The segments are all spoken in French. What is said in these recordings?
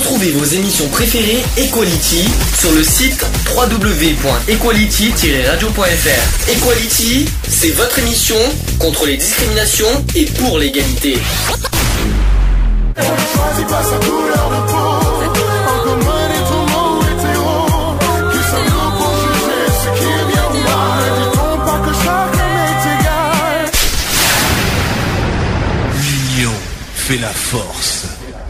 Retrouvez vos émissions préférées Equality sur le site www.equality-radio.fr. Equality, c'est votre émission contre les discriminations et pour l'égalité. L'union fait la force.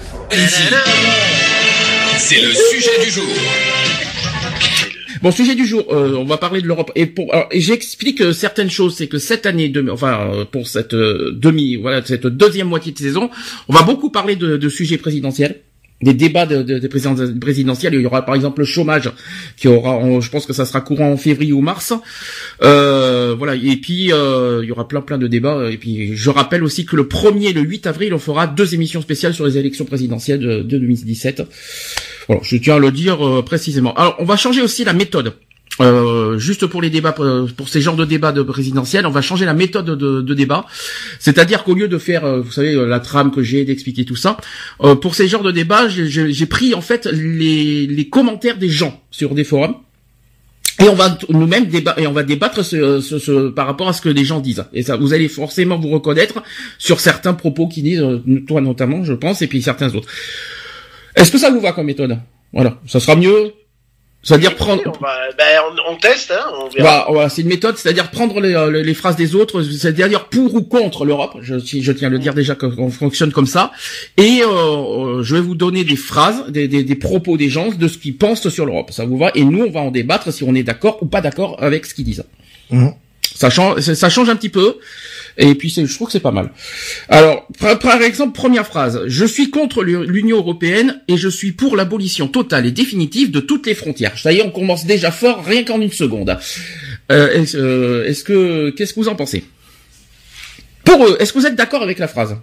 C'est le sujet du jour. Bon, sujet du jour, on va parler de l'Europe. Et j'explique certaines choses, c'est que cette année, pour cette cette deuxième moitié de saison, on va beaucoup parler de sujets présidentiels. Des débats des présidentielles. Il y aura par exemple le chômage qui aura, je pense que ça sera courant en février ou mars. Voilà. Et puis il y aura plein de débats. Et puis je rappelle aussi que le 1er et le 8 avril, on fera 2 émissions spéciales sur les élections présidentielles de 2017. Voilà, je tiens à le dire précisément. Alors on va changer aussi la méthode. Juste pour les débats, pour ces genres de débats de présidentiels, on va changer la méthode de débat. C'est-à-dire qu'au lieu de faire, vous savez, la trame que j'ai, d'expliquer tout ça, pour ces genres de débats, j'ai pris en fait les commentaires des gens sur des forums. Et on va nous-mêmes débattre par rapport à ce que les gens disent. Et ça, vous allez forcément vous reconnaître sur certains propos qui disent, toi notamment, je pense, et puis certains autres. Est-ce que ça vous va comme méthode? Voilà, ça sera mieux. C'est-à-dire prendre. On teste, hein. On verra. Voilà, c'est une méthode, c'est-à-dire prendre les phrases des autres, c'est-à-dire pour ou contre l'Europe. Je tiens à le dire déjà qu'on fonctionne comme ça. Et je vais vous donner des phrases, des propos des gens, de ce qu'ils pensent sur l'Europe. Ça vous va? Et nous, on va en débattre si on est d'accord ou pas d'accord avec ce qu'ils disent. Mmh. Ça change un petit peu. Et puis je trouve que c'est pas mal. Alors, par exemple, première phrase. Je suis contre l'Union européenne et je suis pour l'abolition totale et définitive de toutes les frontières. Ça y est, on commence déjà fort, rien qu'en une seconde. Qu'est-ce que vous en pensez? Est-ce que vous êtes d'accord avec la phrase?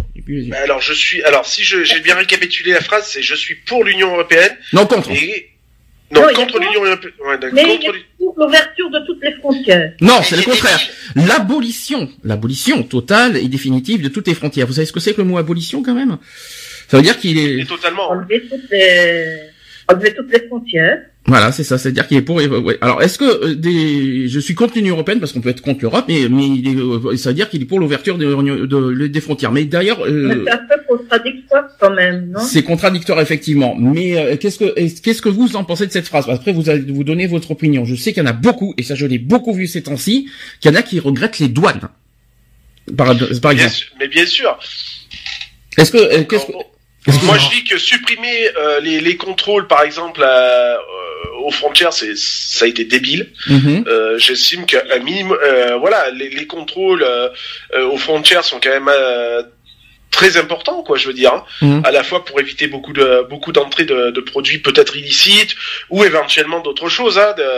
Si j'ai bien récapitulé la phrase, c'est je suis pour l'Union européenne. Non, contre. Non, contre l'Union européenne. Ouais, mais pour l'ouverture de toutes les frontières. Non, c'est le contraire. L'abolition totale et définitive de toutes les frontières. Vous savez ce que c'est que le mot abolition quand même? Ça veut dire qu'il est totalement enlever toutes les frontières. Voilà, c'est ça, c'est-à-dire qu'il est pour. Ouais. Alors, est-ce que je suis contre l'Union européenne parce qu'on peut être contre l'Europe, mais ça veut dire qu'il est pour l'ouverture des frontières. Mais d'ailleurs, mais c'est un peu contradictoire quand même, non? C'est contradictoire effectivement. Mais qu'est-ce que vous en pensez de cette phrase? Après, vous allez vous donner votre opinion. Je sais qu'il y en a beaucoup, et ça je l'ai beaucoup vu ces temps-ci, qu'il y en a qui regrettent les douanes. Par exemple. Mais bien sûr. Moi, je dis que supprimer les contrôles, par exemple, aux frontières, ça a été débile. Mm-hmm. J'estime qu'un minimum, les contrôles aux frontières sont quand même très importants, quoi. Je veux dire, Mm-hmm. à la fois pour éviter beaucoup d'entrées de produits peut-être illicites ou éventuellement d'autres choses.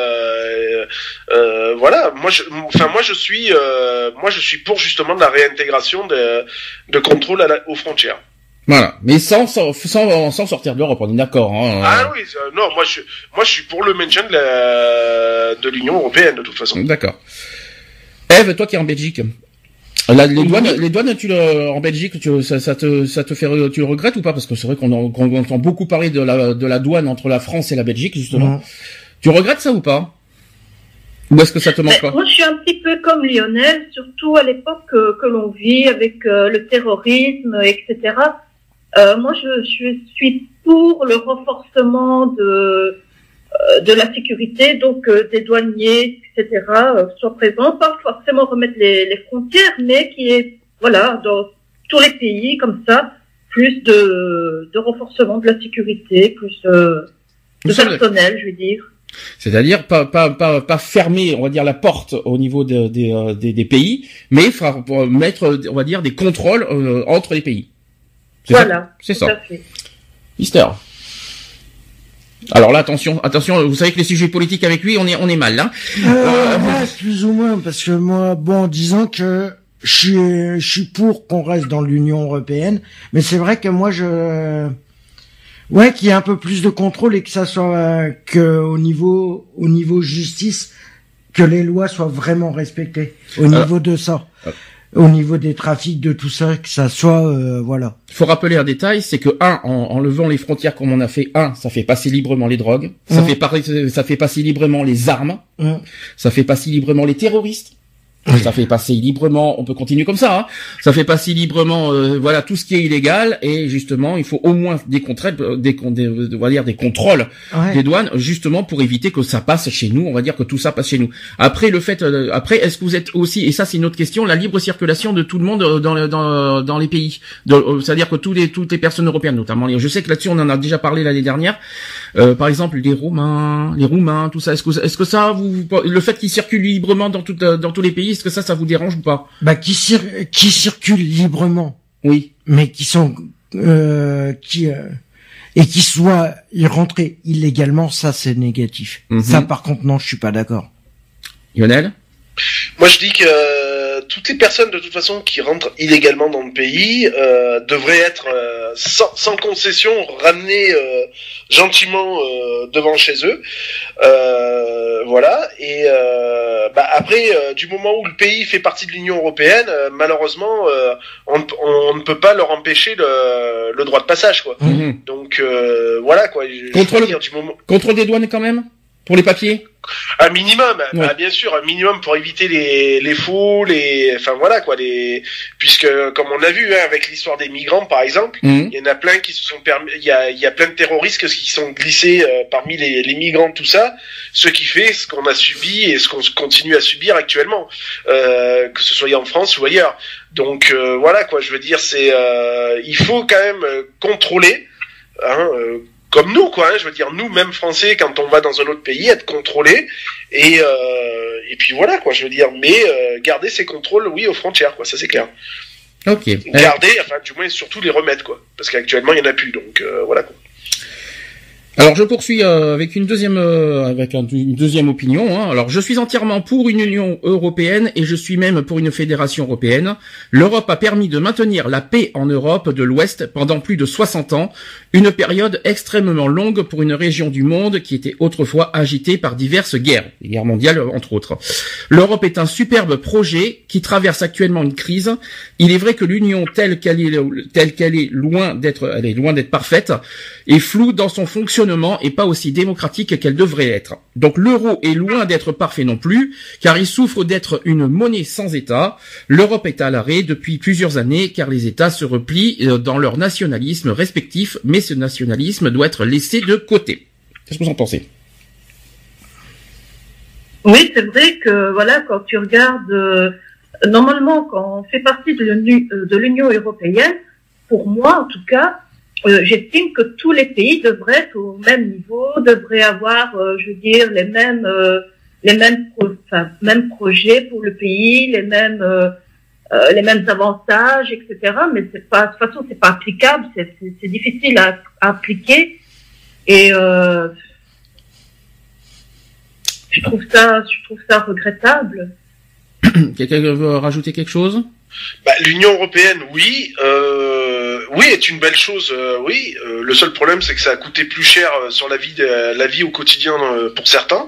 Voilà. Moi, je suis pour justement de la réintégration de contrôles aux frontières. Voilà, mais sans sortir de l'Europe, on est d'accord. Hein. Ah oui, non, moi je suis pour le maintien de l'Union européenne de toute façon. D'accord. Eve, toi qui es en Belgique, les douanes, en Belgique, ça te fait, tu le regrettes ou pas? Parce que c'est vrai qu'on entend beaucoup parler de la douane entre la France et la Belgique justement. Mmh. Tu regrettes ça ou pas? Ou est-ce que ça te manque pas? Moi, je suis un petit peu comme Lionel, surtout à l'époque que l'on vit avec le terrorisme, etc. Moi, je suis pour le renforcement de la sécurité, donc des douaniers, etc. Soient présents, pas forcément remettre les frontières, mais qui est, voilà, dans tous les pays comme ça, plus de renforcement de la sécurité, plus de personnel, je veux dire. C'est-à-dire pas fermer, on va dire, la porte au niveau des pays, mais mettre, on va dire, des contrôles entre les pays. C'est ça. Mister. Alors là, attention, vous savez que les sujets politiques avec lui, on est mal, là. Plus ou moins, parce que moi, disons que je suis pour qu'on reste dans l'Union européenne, mais c'est vrai que moi, qu'il y ait un peu plus de contrôle et que ça soit que au niveau justice, que les lois soient vraiment respectées au niveau de ça. au niveau des trafics, de tout ça, que ça soit, voilà. Il faut rappeler un détail, c'est que en levant les frontières comme on a fait, ça fait passer librement les drogues, ça fait passer librement les armes, ça fait passer librement les terroristes. Ça fait passer librement, on peut continuer comme ça, ça fait passer librement, voilà, tout ce qui est illégal, et justement, il faut au moins des contrôles, des contrôles des douanes, justement, pour éviter que ça passe chez nous, on va dire que tout ça passe chez nous. Après, est-ce que vous êtes aussi, et ça c'est une autre question, la libre circulation de tout le monde dans les pays, c'est-à-dire que toutes les personnes européennes, notamment, je sais que là-dessus on en a déjà parlé l'année dernière, par exemple, les Roumains, tout ça, est-ce que ça, le fait qu'ils circulent librement dans tous les pays, est-ce que ça vous dérange ou pas? Bah, qui circulent librement. Oui. Mais qui sont, et qui soient rentrés illégalement, ça c'est négatif. Ça, par contre, non, je suis pas d'accord. Lionel? Moi, je dis que toutes les personnes, de toute façon, qui rentrent illégalement dans le pays, devraient être sans concession ramenées gentiment devant chez eux. Voilà. Et après, du moment où le pays fait partie de l'Union européenne, malheureusement, on ne peut pas leur empêcher le droit de passage, quoi. Donc voilà, quoi. Contrôle des douanes quand même, pour les papiers. Un minimum, bien sûr, un minimum pour éviter les faux, enfin voilà quoi, puisque comme on l'a vu avec l'histoire des migrants par exemple, il y en a plein qui se sont il y a plein de terroristes qui sont glissés parmi les migrants, tout ça, ce qui fait ce qu'on a subi et ce qu'on continue à subir actuellement, que ce soit en France ou ailleurs. Donc voilà quoi, je veux dire, il faut quand même contrôler, comme nous, quoi, je veux dire, nous, même Français, quand on va dans un autre pays, être contrôlés, et puis voilà, quoi, je veux dire, mais garder ces contrôles, oui, aux frontières, quoi, ça c'est clair. Ok. Garder, enfin, du moins, surtout les remettre, quoi, parce qu'actuellement, il n'y en a plus, donc voilà, quoi. Alors je poursuis avec une deuxième opinion. Alors je suis entièrement pour une Union européenne et je suis même pour une fédération européenne. L'Europe a permis de maintenir la paix en Europe de l'Ouest pendant plus de 60 ans, une période extrêmement longue pour une région du monde qui était autrefois agitée par diverses guerres, les guerres mondiales entre autres. L'Europe est un superbe projet qui traverse actuellement une crise. Il est vrai que l'Union telle qu'elle est loin d'être parfaite et floue dans son fonctionnement et pas aussi démocratique qu'elle devrait être. Donc l'euro est loin d'être parfait non plus, car il souffre d'être une monnaie sans État. L'Europe est à l'arrêt depuis plusieurs années, car les États se replient dans leur nationalisme respectif, mais ce nationalisme doit être laissé de côté. Qu'est-ce que vous en pensez? Oui, c'est vrai que voilà, quand tu regardes, normalement, quand on fait partie de l'Union européenne, pour moi en tout cas, j'estime que tous les pays devraient être au même niveau, devraient avoir, je veux dire, les mêmes projets pour le pays, les mêmes avantages, etc. Mais c'est pas, de toute façon, c'est pas applicable, c'est difficile à appliquer. Et je trouve ça regrettable. Quelqu'un veut rajouter quelque chose? L'Union européenne, oui, est une belle chose, oui. Le seul problème, c'est que ça a coûté plus cher sur la vie au quotidien pour certains.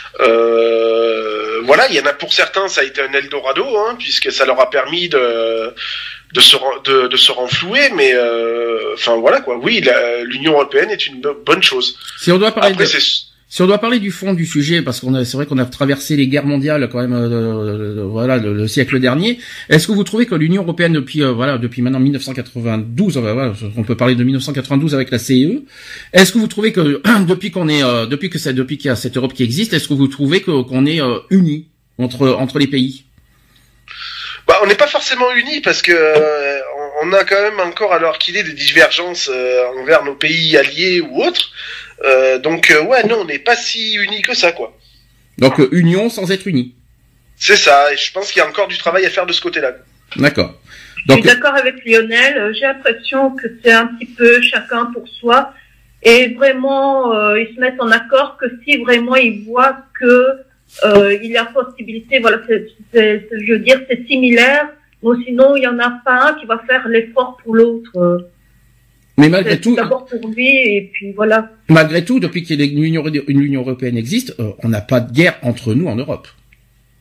Voilà, il y en a pour certains, ça a été un Eldorado, puisque ça leur a permis de se renflouer, mais enfin voilà quoi. Oui, l'Union européenne est une bonne chose. Si on doit parler Si on doit parler du fond du sujet, parce c'est vrai qu'on a traversé les guerres mondiales quand même, le siècle dernier. Est-ce que vous trouvez que l'Union européenne depuis maintenant 1992, on peut parler de 1992 avec la CE. Est-ce que vous trouvez que depuis qu'il y a cette Europe qui existe, est-ce que vous trouvez qu'on est unis entre les pays? On n'est pas forcément unis parce que on a quand même encore, alors qu'il est, des divergences envers nos pays alliés ou autres. Donc non, on n'est pas si unis que ça, quoi. Donc union sans être unis. C'est ça, et je pense qu'il y a encore du travail à faire de ce côté-là. D'accord. Donc, je suis d'accord avec Lionel, j'ai l'impression que c'est un petit peu chacun pour soi, et vraiment ils se mettent en accord que si vraiment ils voient que il y a possibilité, voilà, je veux dire, c'est similaire, mais sinon il y en a pas un qui va faire l'effort pour l'autre. Mais malgré tout, d'abord pour lui, et puis voilà. Malgré tout, depuis qu'il y a une Union européenne existe, on n'a pas de guerre entre nous en Europe.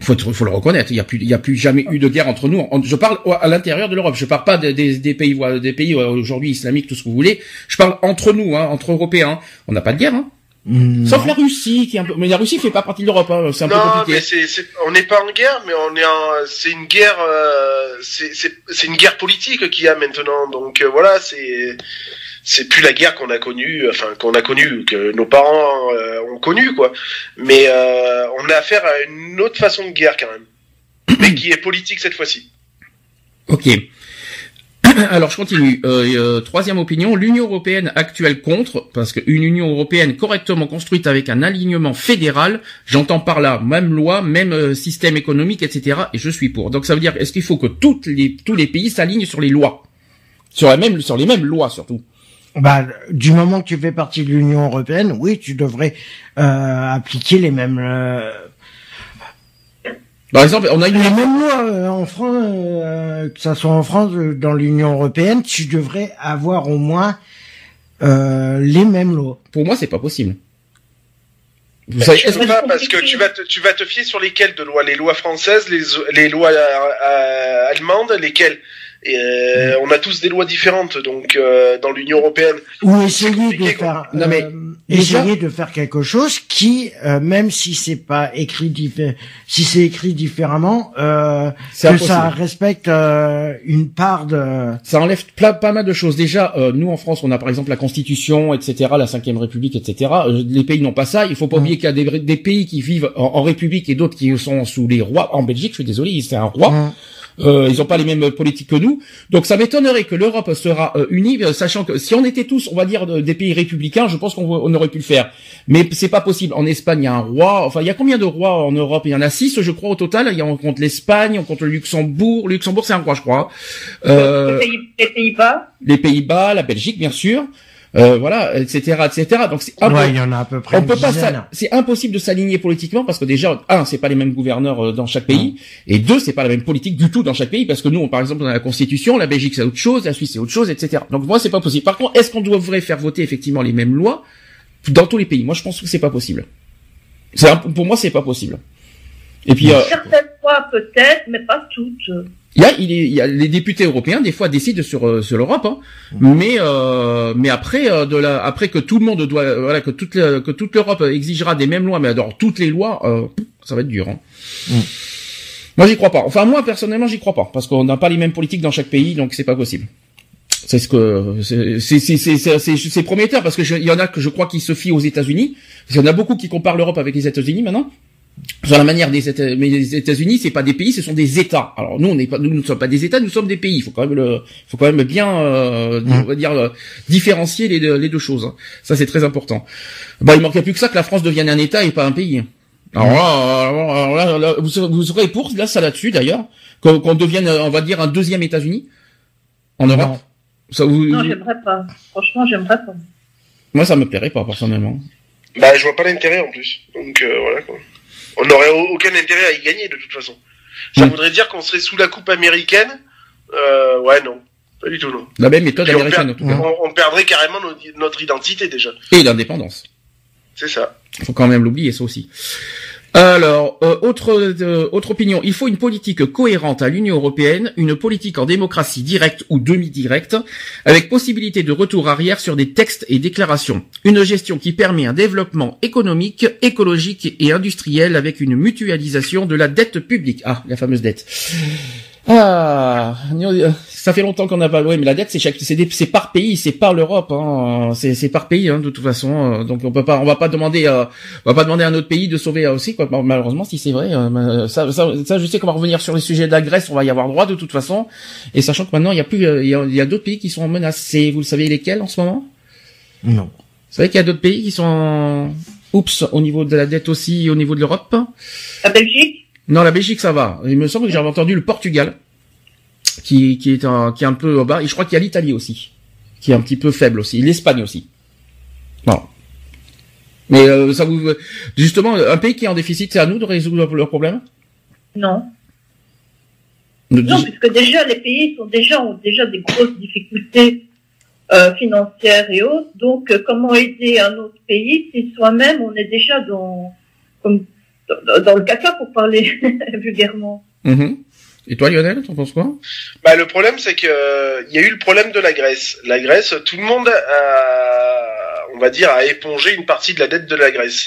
Faut le reconnaître. Il y a plus jamais eu de guerre entre nous. Je parle à l'intérieur de l'Europe. Je parle pas des pays aujourd'hui islamiques, tout ce que vous voulez. Je parle entre nous, entre Européens. On n'a pas de guerre, hein. Sauf la Russie, mais la Russie fait pas partie de l'Europe, hein. C'est un peu compliqué. Non, mais on n'est pas en guerre, mais c'est une guerre, c'est une guerre politique qu'il y a maintenant. Donc voilà, c'est plus la guerre qu'on a connue, que nos parents ont connue, quoi. Mais on a affaire à une autre façon de guerre quand même, mais qui est politique cette fois-ci. Ok. Alors je continue. Troisième opinion, l'Union européenne actuelle contre, parce qu'une Union européenne correctement construite avec un alignement fédéral, j'entends par là même loi, même système économique, etc. Et je suis pour. Donc ça veut dire, est-ce qu'il faut que tous les pays s'alignent sur les lois, sur les mêmes lois surtout? Bah, du moment que tu fais partie de l'Union européenne, oui, tu devrais appliquer les mêmes. Par exemple, on a les mêmes lois en France, que ça soit en France, dans l'Union européenne, tu devrais avoir au moins les mêmes lois. Pour moi, c'est pas possible. Vous savez, pas parce que tu vas te fier sur lesquelles de lois, les lois françaises, les lois allemandes, lesquelles. Et on a tous des lois différentes, donc dans l'Union européenne. Ou essayer de faire, de faire quelque chose qui, même si c'est pas écrit si c'est écrit différemment, que ça respecte une part de. Ça enlève pas mal de choses. Déjà, nous en France, on a par exemple la Constitution, etc., la 5e République, etc. Les pays n'ont pas ça. Il faut pas oublier qu'il y a des pays qui vivent en République et d'autres qui sont sous les rois. En Belgique, je suis désolé, c'est un roi. Ils ont pas les mêmes politiques que nous, donc ça m'étonnerait que l'Europe sera unie, sachant que si on était tous, on va dire, des pays républicains, je pense qu'on aurait pu le faire. Mais c'est pas possible. En Espagne, il y a un roi. Enfin, il y a combien de rois en Europe? Il y en a 6, je crois, au total. On compte l'Espagne, on compte le Luxembourg. Le Luxembourg, c'est un roi, je crois. Les Pays-Bas. Les Pays-Bas, la Belgique, bien sûr. Voilà, etc., etc. Donc c'est il y en a à peu près. On peut pas c'est impossible de s'aligner politiquement parce que déjà, c'est pas les mêmes gouverneurs dans chaque pays, et deux, c'est pas la même politique du tout dans chaque pays parce que nous, par exemple, on a la Constitution, la Belgique c'est autre chose, la Suisse c'est autre chose, etc. Donc moi, c'est pas possible. Par contre, est-ce qu'on devrait faire voter effectivement les mêmes lois dans tous les pays? Moi, je pense que c'est pas possible. Pour moi, c'est pas possible. Et puis certaines fois peut-être, mais pas toutes. Il y a les députés européens des fois décident sur l'Europe, hein. Mais après après que tout le monde doit que toute l'Europe exigera des mêmes lois, mais alors toutes les lois, ça va être dur, hein. Moi j'y crois pas. Enfin moi personnellement j'y crois pas parce qu'on n'a pas les mêmes politiques dans chaque pays, donc c'est pas possible. C'est ce que c'est prometteur parce que il y en a que je crois qui se fient aux États-Unis. Parce qu'il y en a beaucoup qui comparent l'Europe avec les États-Unis maintenant. Sur la manière mais les États-Unis, c'est pas des pays, ce sont des États. Alors nous, nous ne sommes pas des États, nous sommes des pays. Il faut quand même bien, on va dire, différencier les deux choses, hein. Ça, c'est très important. Il manquait plus que ça que la France devienne un État et pas un pays. Alors là, vous serez pour ça là-dessus d'ailleurs, qu'on devienne, on va dire, un deuxième États-Unis en Europe. Non, j'aimerais pas. Franchement, j'aimerais pas. Moi, ça me plairait pas personnellement. Bah, je vois pas l'intérêt en plus. Donc voilà quoi. On n'aurait aucun intérêt à y gagner de toute façon. Ça voudrait dire qu'on serait sous la coupe américaine. Ouais, non. Pas du tout, non. La même méthode américaine, en tout cas. On perdrait carrément notre identité, déjà. Et l'indépendance. C'est ça. Faut quand même l'oublier, ça aussi. Alors, autre opinion. Il faut une politique cohérente à l'Union européenne, une politique en démocratie directe ou demi-directe, avec possibilité de retour arrière sur des textes et déclarations. Une gestion qui permet un développement économique, écologique et industriel avec une mutualisation de la dette publique. Ah, la fameuse dette. Ah, ça fait longtemps qu'on n'a pas loué, mais la dette c'est par pays, c'est par l'Europe, hein. C'est par pays, hein, de toute façon. Donc on va pas demander à un autre pays de sauver aussi, quoi. Malheureusement, si c'est vrai, ça, je sais qu'on va revenir sur les sujets de la Grèce, on va y avoir droit de toute façon. Et sachant que maintenant il y a d'autres pays qui sont menacés. Vous le savez lesquels en ce moment? Non. Vous savez qu'il y a d'autres pays qui sont au niveau de la dette aussi, au niveau de l'Europe. La Belgique? Non, la Belgique, ça va. Il me semble que j'avais entendu le Portugal, qui est un peu bas. Et je crois qu'il y a l'Italie aussi, qui est un petit peu faible aussi. L'Espagne aussi. Voilà. Mais justement, un pays qui est en déficit, c'est à nous de résoudre leurs problèmes? Non. Non, puisque déjà les pays ont déjà des grosses difficultés financières et autres. Donc, comment aider un autre pays si soi-même on est déjà dans le caca pour parler vulgairement. Et toi, Lionel, t'en penses quoi? Bah, le problème, c'est que il y a eu le problème de la Grèce. La Grèce, tout le monde on va dire, a épongé une partie de la dette de la Grèce.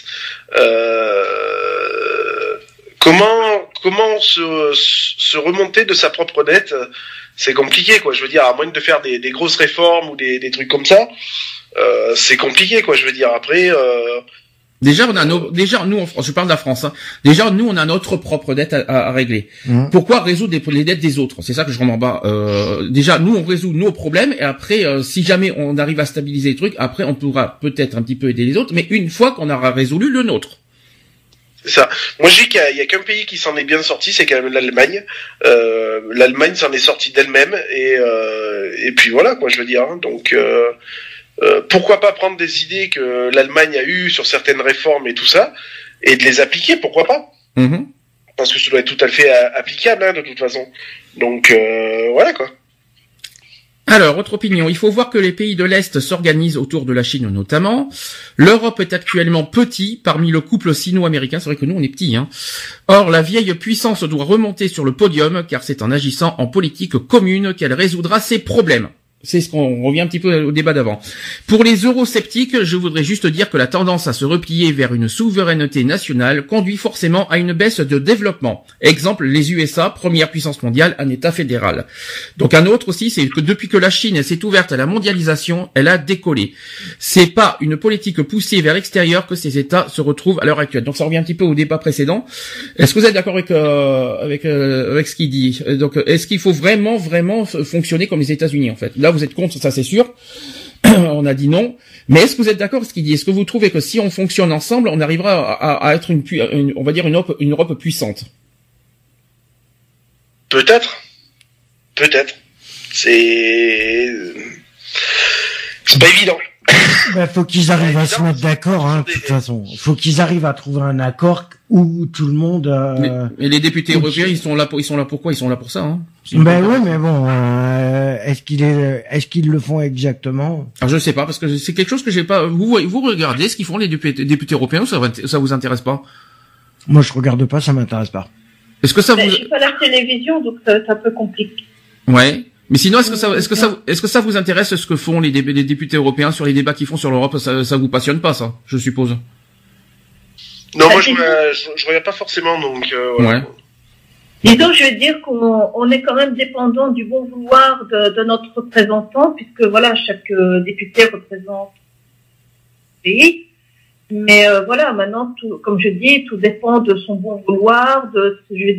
Comment se remonter de sa propre dette? C'est compliqué, quoi. Je veux dire, à moins de faire des grosses réformes ou des trucs comme ça, c'est compliqué, quoi. Je veux dire, après. Déjà, nous, en France, je parle de la France, hein. Déjà, nous, on a notre propre dette à régler. Pourquoi résoudre les dettes des autres? C'est ça que je remets en bas. Déjà, nous, on résout nos problèmes, et après, si jamais on arrive à stabiliser les trucs, après, on pourra peut-être un petit peu aider les autres, mais une fois qu'on aura résolu le nôtre. C'est ça. Moi, je dis qu'il y a qu'un pays qui s'en est bien sorti, c'est quand même l'Allemagne. L'Allemagne s'en est sortie d'elle-même, et puis voilà, quoi, je veux dire, hein. Donc, pourquoi pas prendre des idées que l'Allemagne a eues sur certaines réformes et tout ça, et de les appliquer, pourquoi pas? Parce que ça doit être tout à fait applicable, hein, de toute façon. Donc, voilà, quoi. Alors, autre opinion, il faut voir que les pays de l'Est s'organisent autour de la Chine notamment. L'Europe est actuellement petit parmi le couple sino-américain, c'est vrai que nous on est petits, hein. Or, la vieille puissance doit remonter sur le podium, car c'est en agissant en politique commune qu'elle résoudra ses problèmes. C'est ce qu'on revient un petit peu au débat d'avant. Pour les eurosceptiques, je voudrais juste dire que la tendance à se replier vers une souveraineté nationale conduit forcément à une baisse de développement. Exemple, les USA, première puissance mondiale, un État fédéral. Donc un autre aussi, c'est que depuis que la Chine s'est ouverte à la mondialisation, elle a décollé. C'est pas une politique poussée vers l'extérieur que ces États se retrouvent à l'heure actuelle. Donc ça revient un petit peu au débat précédent. Est-ce que vous êtes d'accord avec ce qu'il dit? Donc est-ce qu'il faut vraiment fonctionner comme les États-Unis en fait? Là, vous êtes contre, ça c'est sûr. On a dit non. Mais est-ce que vous êtes d'accord avec ce qu'il dit? Est-ce que vous trouvez que si on fonctionne ensemble, on arrivera à être on va dire une Europe puissante? Peut-être. C'est pas évident. Ben, faut qu'ils arrivent à se mettre d'accord, hein, de toute façon. Faut qu'ils arrivent à trouver un accord où tout le monde. Mais les députés européens, ils sont là pourquoi? Ils sont là pour ça, hein. Ben oui, mais bon, est-ce qu'ils le font exactement? Alors je sais pas, parce que c'est quelque chose que j'ai pas. Vous regardez ce qu'ils font les députés européens, ou ça vous intéresse pas? Moi, je regarde pas, ça m'intéresse pas. Est-ce que ça vous? J'ai pas la télévision, donc ça peut compliquer. Ouais. Mais sinon, est-ce que ça vous intéresse ce que font les députés européens sur les débats qu'ils font sur l'Europe? Ça vous passionne pas, ça, je suppose? Non, moi je regarde pas forcément, donc. Voilà. Ouais. Disons, je veux dire qu'on est quand même dépendant du bon vouloir de notre représentant, puisque voilà, chaque député représente le pays. Mais voilà, maintenant, tout, comme je dis, tout dépend de son bon vouloir, de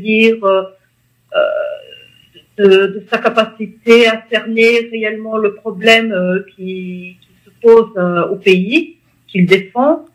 sa capacité à cerner réellement le problème qui se pose au pays, qu'il défend.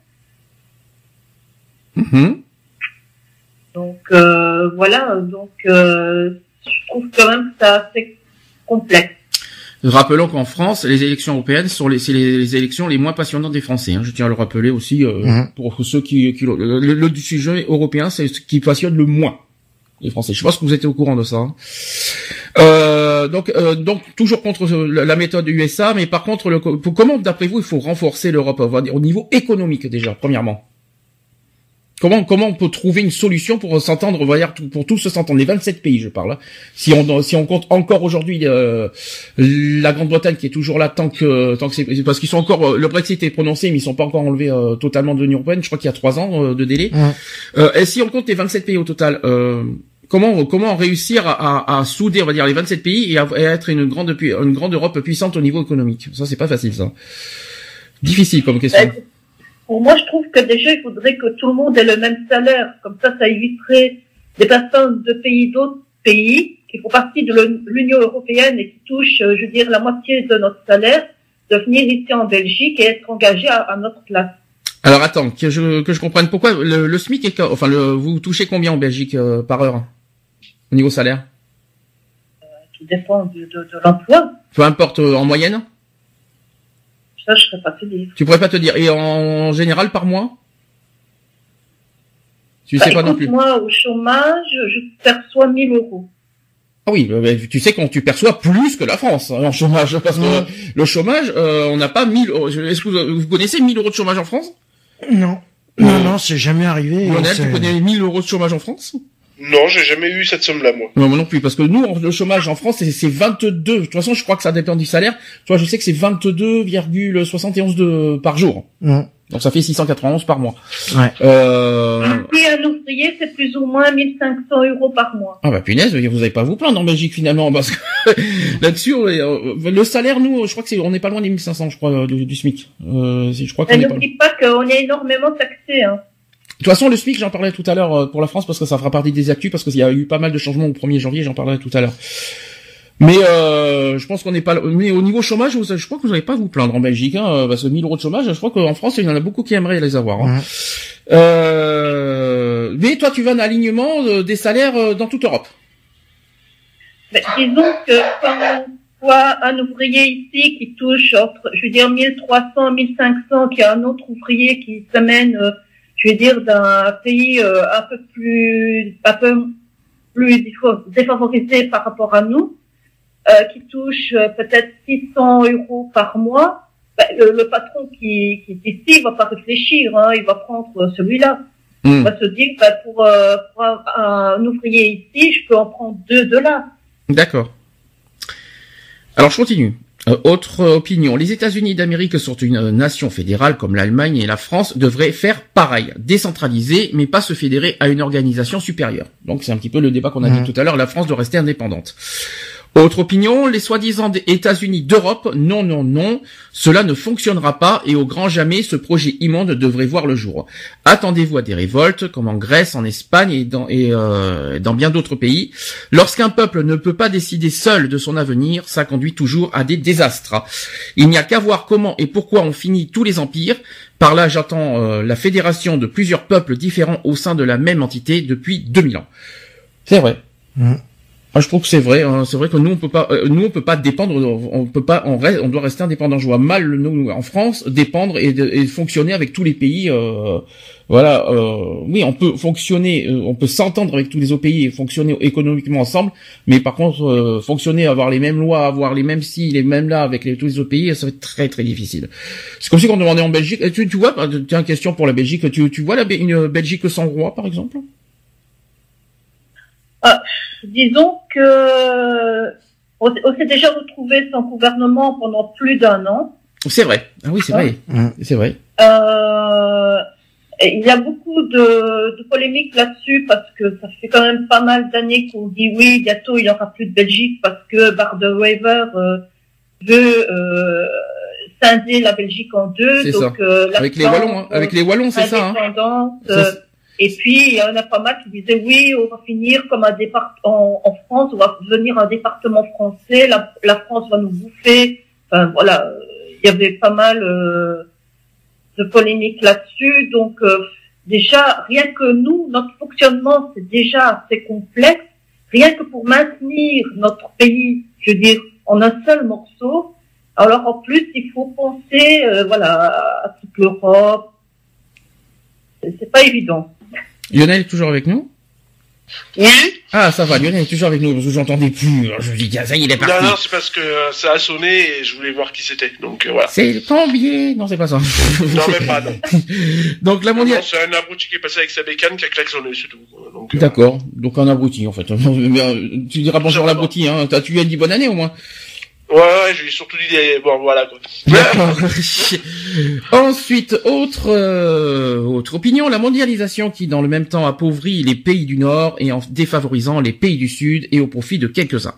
Donc voilà, je trouve quand même que c'est assez complexe. Rappelons qu'en France, les élections européennes c'est les élections les moins passionnantes des Français. Hein. Je tiens à le rappeler aussi pour ceux qui le sujet européen, c'est ce qui passionne le moins les Français. Je pense que vous êtes au courant de ça. Hein. Donc toujours contre la méthode USA, mais par contre, comment d'après vous il faut renforcer l'Europe au niveau économique déjà, premièrement? Comment on peut trouver une solution pour s'entendre, on va dire, pour tous se s'entendre, les 27 pays, je parle. Hein. Si on compte encore aujourd'hui la Grande-Bretagne qui est toujours là tant que c'est parce qu'ils sont encore le Brexit est prononcé, mais ils sont pas encore enlevés totalement de l'Union européenne. Je crois qu'il y a 3 ans de délai. Et si on compte les 27 pays au total, comment réussir à souder, on va dire, les 27 pays et à être une grande Europe puissante au niveau économique? Ça, c'est pas facile, ça. Difficile comme question. Pour moi, je trouve que déjà, il faudrait que tout le monde ait le même salaire. Comme ça éviterait des personnes de d'autres pays qui font partie de l'Union européenne et qui touchent, je veux dire, la moitié de notre salaire, de venir ici en Belgique et être engagés à notre place. Alors attends, que je comprenne pourquoi le SMIC est, enfin vous touchez combien en Belgique par heure au niveau salaire? Tout dépend de l'emploi. Peu importe en moyenne. Ça, je serais pas te dire. Tu pourrais pas te dire. Et en général, par mois? Tu sais pas non plus. Moi, au chômage, je perçois 1 000 euros. Ah oui, tu sais quand tu perçois plus que la France hein, en chômage, parce que le chômage, on n'a pas 1 000 euros. Est-ce que vous connaissez 1 000 euros de chômage en France? Non. Non, c'est jamais arrivé. Lionel, tu connais 1000 € de chômage en France? Non, j'ai jamais eu cette somme-là, moi. Non, moi non plus, parce que nous, le chômage en France, c'est 22. De toute façon, je crois que ça dépend du salaire. Tu vois, je sais que c'est 22,71 par jour. Donc ça fait 691 par mois. Ouais. Puis un ouvrier, c'est plus ou moins 1500 € par mois. Ah bah punaise, vous avez pas à vous plaindre en Belgique finalement, parce que là-dessus, le salaire, nous, je crois que on n'est pas loin des 1500, je crois, du SMIC. Je crois qu'on est pas. N'oublie pas qu'on est énormément taxé, hein. De toute façon, le SMIC, j'en parlais tout à l'heure pour la France, parce que ça fera partie des actus, parce qu'il y a eu pas mal de changements au 1er janvier, j'en parlerai tout à l'heure. Mais je pense qu'on n'est pas. Mais au niveau chômage, je crois que vous n'allez pas à vous plaindre en Belgique, hein, parce que 1000 € de chômage, je crois qu'en France, il y en a beaucoup qui aimeraient les avoir. Hein. Mais toi, tu veux un alignement des salaires dans toute Europe. Ben, disons que quand on voit un ouvrier ici qui touche entre, je veux dire, 1300, 1500, qui a un autre ouvrier qui s'amène, je veux dire, d'un pays un peu plus défavorisé par rapport à nous, qui touche peut-être 600 € par mois, ben, le patron qui est ici, il va pas réfléchir, hein, il va prendre celui-là. Il va se dire, ben, pour un ouvrier ici, je peux en prendre 2 de là. D'accord. Alors je continue. Autre opinion. Les États-Unis d'Amérique sont une nation fédérale comme l'Allemagne et la France devraient faire pareil, décentraliser, mais pas se fédérer à une organisation supérieure. Donc c'est un petit peu le débat qu'on a dit tout à l'heure. La France doit rester indépendante. Autre opinion, les soi-disant États-Unis d'Europe, non, cela ne fonctionnera pas et au grand jamais ce projet immonde devrait voir le jour. Attendez-vous à des révoltes comme en Grèce, en Espagne et dans bien d'autres pays. Lorsqu'un peuple ne peut pas décider seul de son avenir, ça conduit toujours à des désastres. Il n'y a qu'à voir comment et pourquoi on finit tous les empires. Par là, j'entends la fédération de plusieurs peuples différents au sein de la même entité depuis 2000 ans. C'est vrai. Ah, je trouve que c'est vrai. Hein. C'est vrai que nous on peut pas dépendre. On doit rester indépendant. Je vois mal nous en France dépendre et fonctionner avec tous les pays. Voilà. Oui, on peut fonctionner, on peut s'entendre avec tous les autres pays et fonctionner économiquement ensemble. Mais par contre, fonctionner, avoir les mêmes lois, avoir les mêmes les mêmes là avec tous les autres pays, ça va être très très difficile. C'est comme si on demandait en Belgique. Tu vois, tiens, une question pour la Belgique. Tu vois une Belgique sans roi, par exemple? Disons que on s'est déjà retrouvé sans gouvernement pendant plus d'1 an. C'est vrai. Ah oui, c'est vrai. C'est vrai. Il y a beaucoup de polémiques là-dessus parce que ça fait quand même pas mal d'années qu'on dit oui, bientôt il y aura plus de Belgique parce que Baarde-Wever veut scinder la Belgique en 2. C'est donc ça. Avec les Wallons, hein. Avec les Wallons, c'est ça. Hein. Et puis, il y en a pas mal qui disaient, oui, on va finir comme un département en France, on va devenir un département français, la France va nous bouffer. Enfin, voilà, il y avait pas mal de polémiques là-dessus. Donc, déjà, rien que nous, notre fonctionnement, c'est déjà assez complexe. Rien que pour maintenir notre pays, je veux dire, en un seul morceau. Alors, en plus, il faut penser, voilà, à toute l'Europe. C'est pas évident. Lionel est toujours avec nous? Oui. Ah, ça va, Lionel est toujours avec nous, parce que j'entendais plus. Je me dis, ça y est, il est parti. Non, c'est parce que ça a sonné et je voulais voir qui c'était. Donc, voilà. C'est le plombier. Non, c'est pas ça. Non, mais pas, non. Donc, la mondiale. C'est un abruti qui est passé avec sa bécane qui a klaxonné, c'est tout. Donc, d'accord. Donc, un abruti, en fait. Tu diras bonjour l'abruti, hein. Tu lui as dit bonne année, au moins. Ouais, je lui ai surtout dit bon, voilà, quoi. D'accord. Ensuite, autre opinion, la mondialisation qui, dans le même temps, appauvrit les pays du Nord et en défavorisant les pays du Sud et au profit de quelques-uns.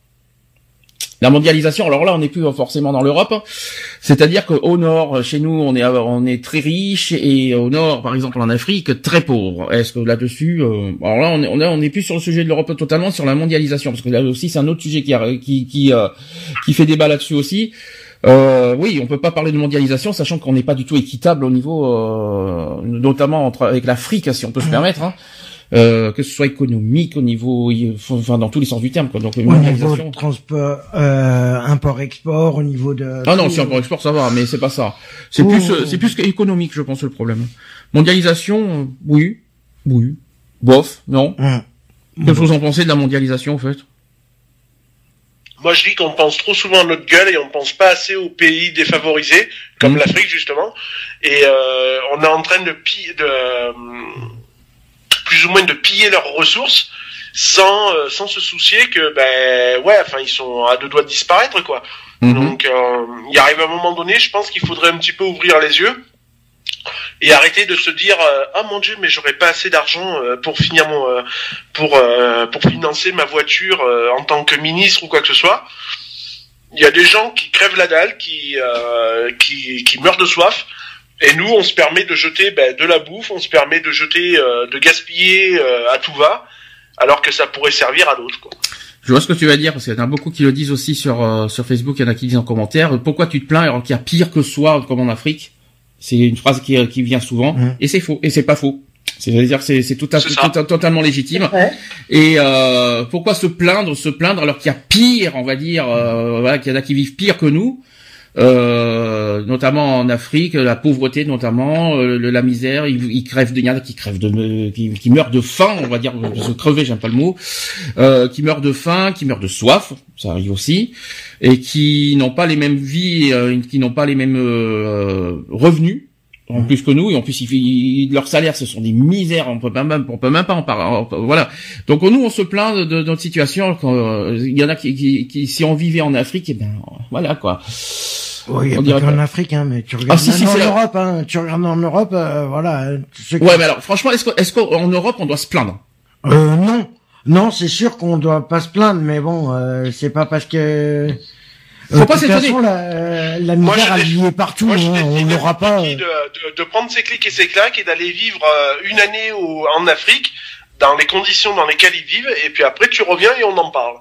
La mondialisation, alors là, on n'est plus forcément dans l'Europe. C'est-à-dire qu'au Nord, chez nous, on est très riche et au Nord, par exemple, en Afrique, très pauvre. Est-ce que là-dessus, alors là, on n'est plus sur le sujet de l'Europe totalement, sur la mondialisation, parce que là aussi, c'est un autre sujet qui fait débat là-dessus aussi. Oui, on peut pas parler de mondialisation, sachant qu'on n'est pas du tout équitable au niveau, notamment avec l'Afrique, si on peut se permettre. Hein. Que ce soit économique au niveau, enfin dans tous les sens du terme, quoi. Donc au niveau de transport, import-export, au niveau de. Ah non, si import-export ça va, mais c'est pas ça. C'est plus économique, je pense, le problème. Mondialisation, oui, bof, non. Qu'est-ce que vous en pensez de la mondialisation, en fait? Moi, je dis qu'on pense trop souvent à notre gueule et on pense pas assez aux pays défavorisés, comme l'Afrique justement. Et on est en train de plus ou moins de piller leurs ressources sans se soucier que ils sont à deux doigts de disparaître, quoi. Donc, il arrive un moment donné, je pense qu'il faudrait un petit peu ouvrir les yeux et arrêter de se dire ah mon Dieu, mais j'aurais pas assez d'argent pour finir pour financer ma voiture en tant que ministre ou quoi que ce soit. Il y a des gens qui crèvent la dalle, qui meurent de soif, et nous on se permet de jeter de la bouffe, on se permet de jeter de gaspiller à tout va, alors que ça pourrait servir à d'autres, quoi. Je vois ce que tu vas dire, parce qu'il y en a beaucoup qui le disent aussi sur Facebook, il y en a qui disent en commentaire, pourquoi tu te plains alors qu'il y a pire que soi, comme en Afrique? C'est une phrase qui vient souvent, et c'est faux, et c'est pas faux. C'est-à-dire que c'est totalement légitime. Et pourquoi se plaindre alors qu'il y a pire, on va dire, qu'il y en a qui vivent pire que nous, notamment en Afrique, la pauvreté notamment, la misère, il y en a qui meurent de faim, on va dire, se crever, j'aime pas le mot, qui meurent de faim, qui meurent de soif, ça arrive aussi, et qui n'ont pas les mêmes vies, qui n'ont pas les mêmes revenus en plus que nous, et en plus leurs salaires ce sont des misères, on peut même pas en parler, voilà. Donc nous on se plaint de notre situation, il y en a qui si on vivait en Afrique, voilà quoi. Oui, il y a pas qu'en Afrique, mais tu regardes en Europe, tu regardes en Europe, voilà. Ouais, mais alors franchement, est-ce qu'en Europe on doit se plaindre? Non, c'est sûr qu'on doit pas se plaindre, mais bon, c'est pas parce que faut pas s'étonner. De toute façon, la misère elle est partout, on n'aura pas de prendre ses clics et ses claques et d'aller vivre une année en Afrique dans les conditions dans lesquelles ils vivent, et puis après tu reviens et on en parle.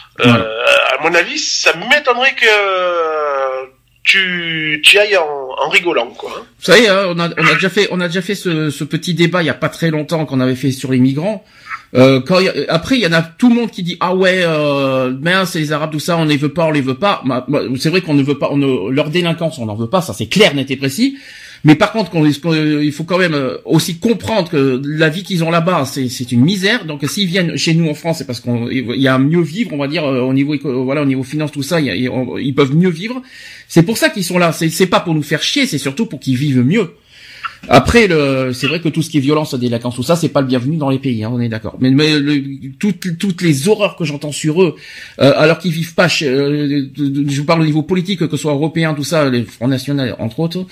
À mon avis, ça m'étonnerait que tu ailles en rigolant, quoi. Vous savez, on a déjà fait ce petit débat il y a pas très longtemps qu'on avait fait sur les migrants. Après il y en a tout le monde qui dit c'est les Arabes, tout ça, on les veut pas. C'est vrai qu'on ne veut pas, leur délinquance on n'en veut pas, ça c'est clair, net et précis. Mais par contre, il faut quand même aussi comprendre que la vie qu'ils ont là-bas, c'est une misère. Donc s'ils viennent chez nous en France, c'est parce qu'il y a mieux vivre, on va dire, au niveau finance, tout ça, ils peuvent mieux vivre. C'est pour ça qu'ils sont là. C'est pas pour nous faire chier, c'est surtout pour qu'ils vivent mieux. Après, c'est vrai que tout ce qui est violence, délinquance, tout ça, c'est pas le bienvenu dans les pays, on est d'accord. Mais toutes les horreurs que j'entends sur eux, alors qu'ils vivent pas, je vous parle au niveau politique, que ce soit européen, tout ça, les Front National, entre autres.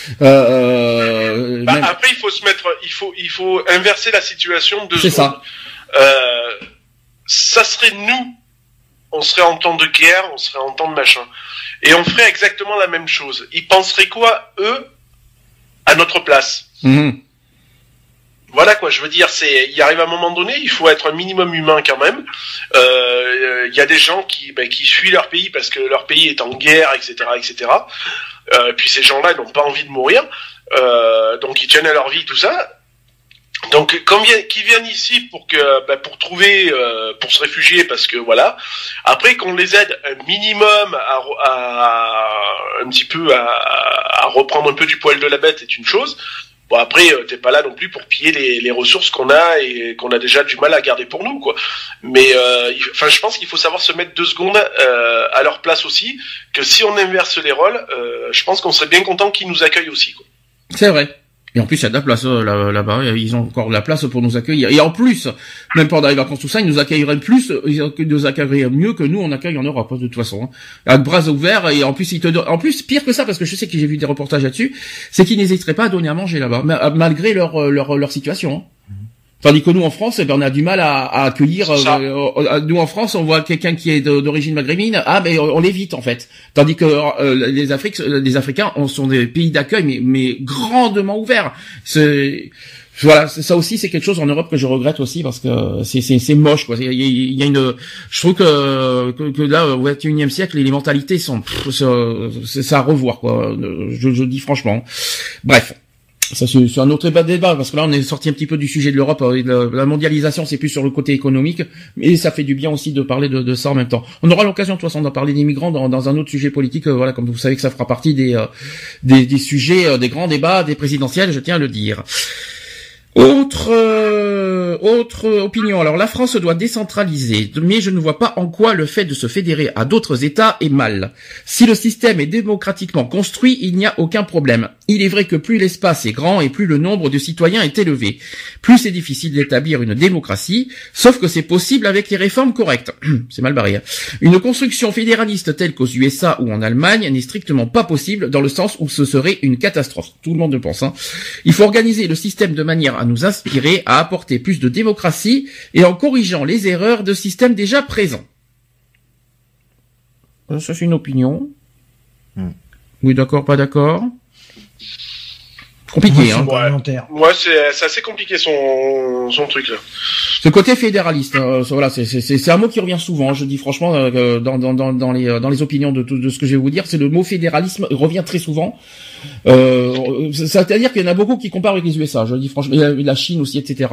Après, il faut inverser la situation de. C'est ça. Ça serait nous, on serait en temps de guerre, on serait en temps de machin, et on ferait exactement la même chose. Ils penseraient quoi, eux, à notre place? Voilà, quoi, je veux dire, il arrive à un moment donné, il faut être un minimum humain quand même. Il y a des gens qui fuient leur pays parce que leur pays est en guerre, etc., etc. Puis ces gens-là, ils n'ont pas envie de mourir, donc ils tiennent à leur vie, tout ça. Donc, qui viennent ici pour trouver, pour se réfugier, parce que voilà. Après, qu'on les aide un minimum un petit peu à reprendre un peu du poil de la bête, c'est une chose. Bon, après, t'es pas là non plus pour piller les ressources qu'on a et qu'on a déjà du mal à garder pour nous, quoi. Mais, je pense qu'il faut savoir se mettre 2 secondes à leur place aussi, que si on inverse les rôles, je pense qu'on serait bien content qu'ils nous accueillent aussi, quoi. C'est vrai. Et en plus, il y a de la place là-bas. Ils ont encore de la place pour nous accueillir. Et en plus, même pendant les vacances, tout ça, ils nous accueilleraient mieux que nous on accueille en Europe, de toute façon. Avec bras ouverts. Et en plus, en plus, pire que ça, parce que je sais que j'ai vu des reportages là-dessus, c'est qu'ils n'hésiteraient pas à donner à manger là-bas, malgré leur situation. Tandis que nous en France, on a du mal à accueillir. Nous en France, on voit quelqu'un qui est d'origine maghrébine, mais on l'évite en fait. Tandis que les Africains sont des pays d'accueil, mais grandement ouverts. Voilà, ça aussi c'est quelque chose en Europe que je regrette aussi parce que c'est moche, quoi. Il y a je trouve que là au XXIe siècle les mentalités c'est à revoir, quoi. Je dis franchement. Bref. Ça c'est un autre débat parce que là on est sorti un petit peu du sujet de l'Europe. La mondialisation c'est plus sur le côté économique, mais ça fait du bien aussi de parler de ça en même temps. On aura l'occasion de toute façon d'en parler des migrants dans un autre sujet politique. Voilà, comme vous savez que ça fera partie des sujets, des grands débats, des présidentielles, je tiens à le dire. Autre autre opinion. Alors la France doit décentraliser, mais je ne vois pas en quoi le fait de se fédérer à d'autres États est mal. Si le système est démocratiquement construit, il n'y a aucun problème. Il est vrai que plus l'espace est grand et plus le nombre de citoyens est élevé, plus c'est difficile d'établir une démocratie, sauf que c'est possible avec les réformes correctes. C'est mal barré. Hein. Une construction fédéraliste telle qu'aux USA ou en Allemagne n'est strictement pas possible dans le sens où ce serait une catastrophe. Tout le monde le pense. Hein. Il faut organiser le système de manière à nous inspirer, à apporter plus de démocratie et en corrigeant les erreurs de systèmes déjà présents. Ça, c'est une opinion. Oui, d'accord, pas d'accord. Compliqué, hein. Ouais, c'est assez compliqué son truc là. Ce côté fédéraliste, voilà, c'est un mot qui revient souvent. Je dis franchement dans les opinions de ce que je vais vous dire, c'est le mot fédéralisme revient très souvent. C'est-à-dire qu'il y en a beaucoup qui comparent avec les USA. Je dis franchement, la Chine aussi, etc.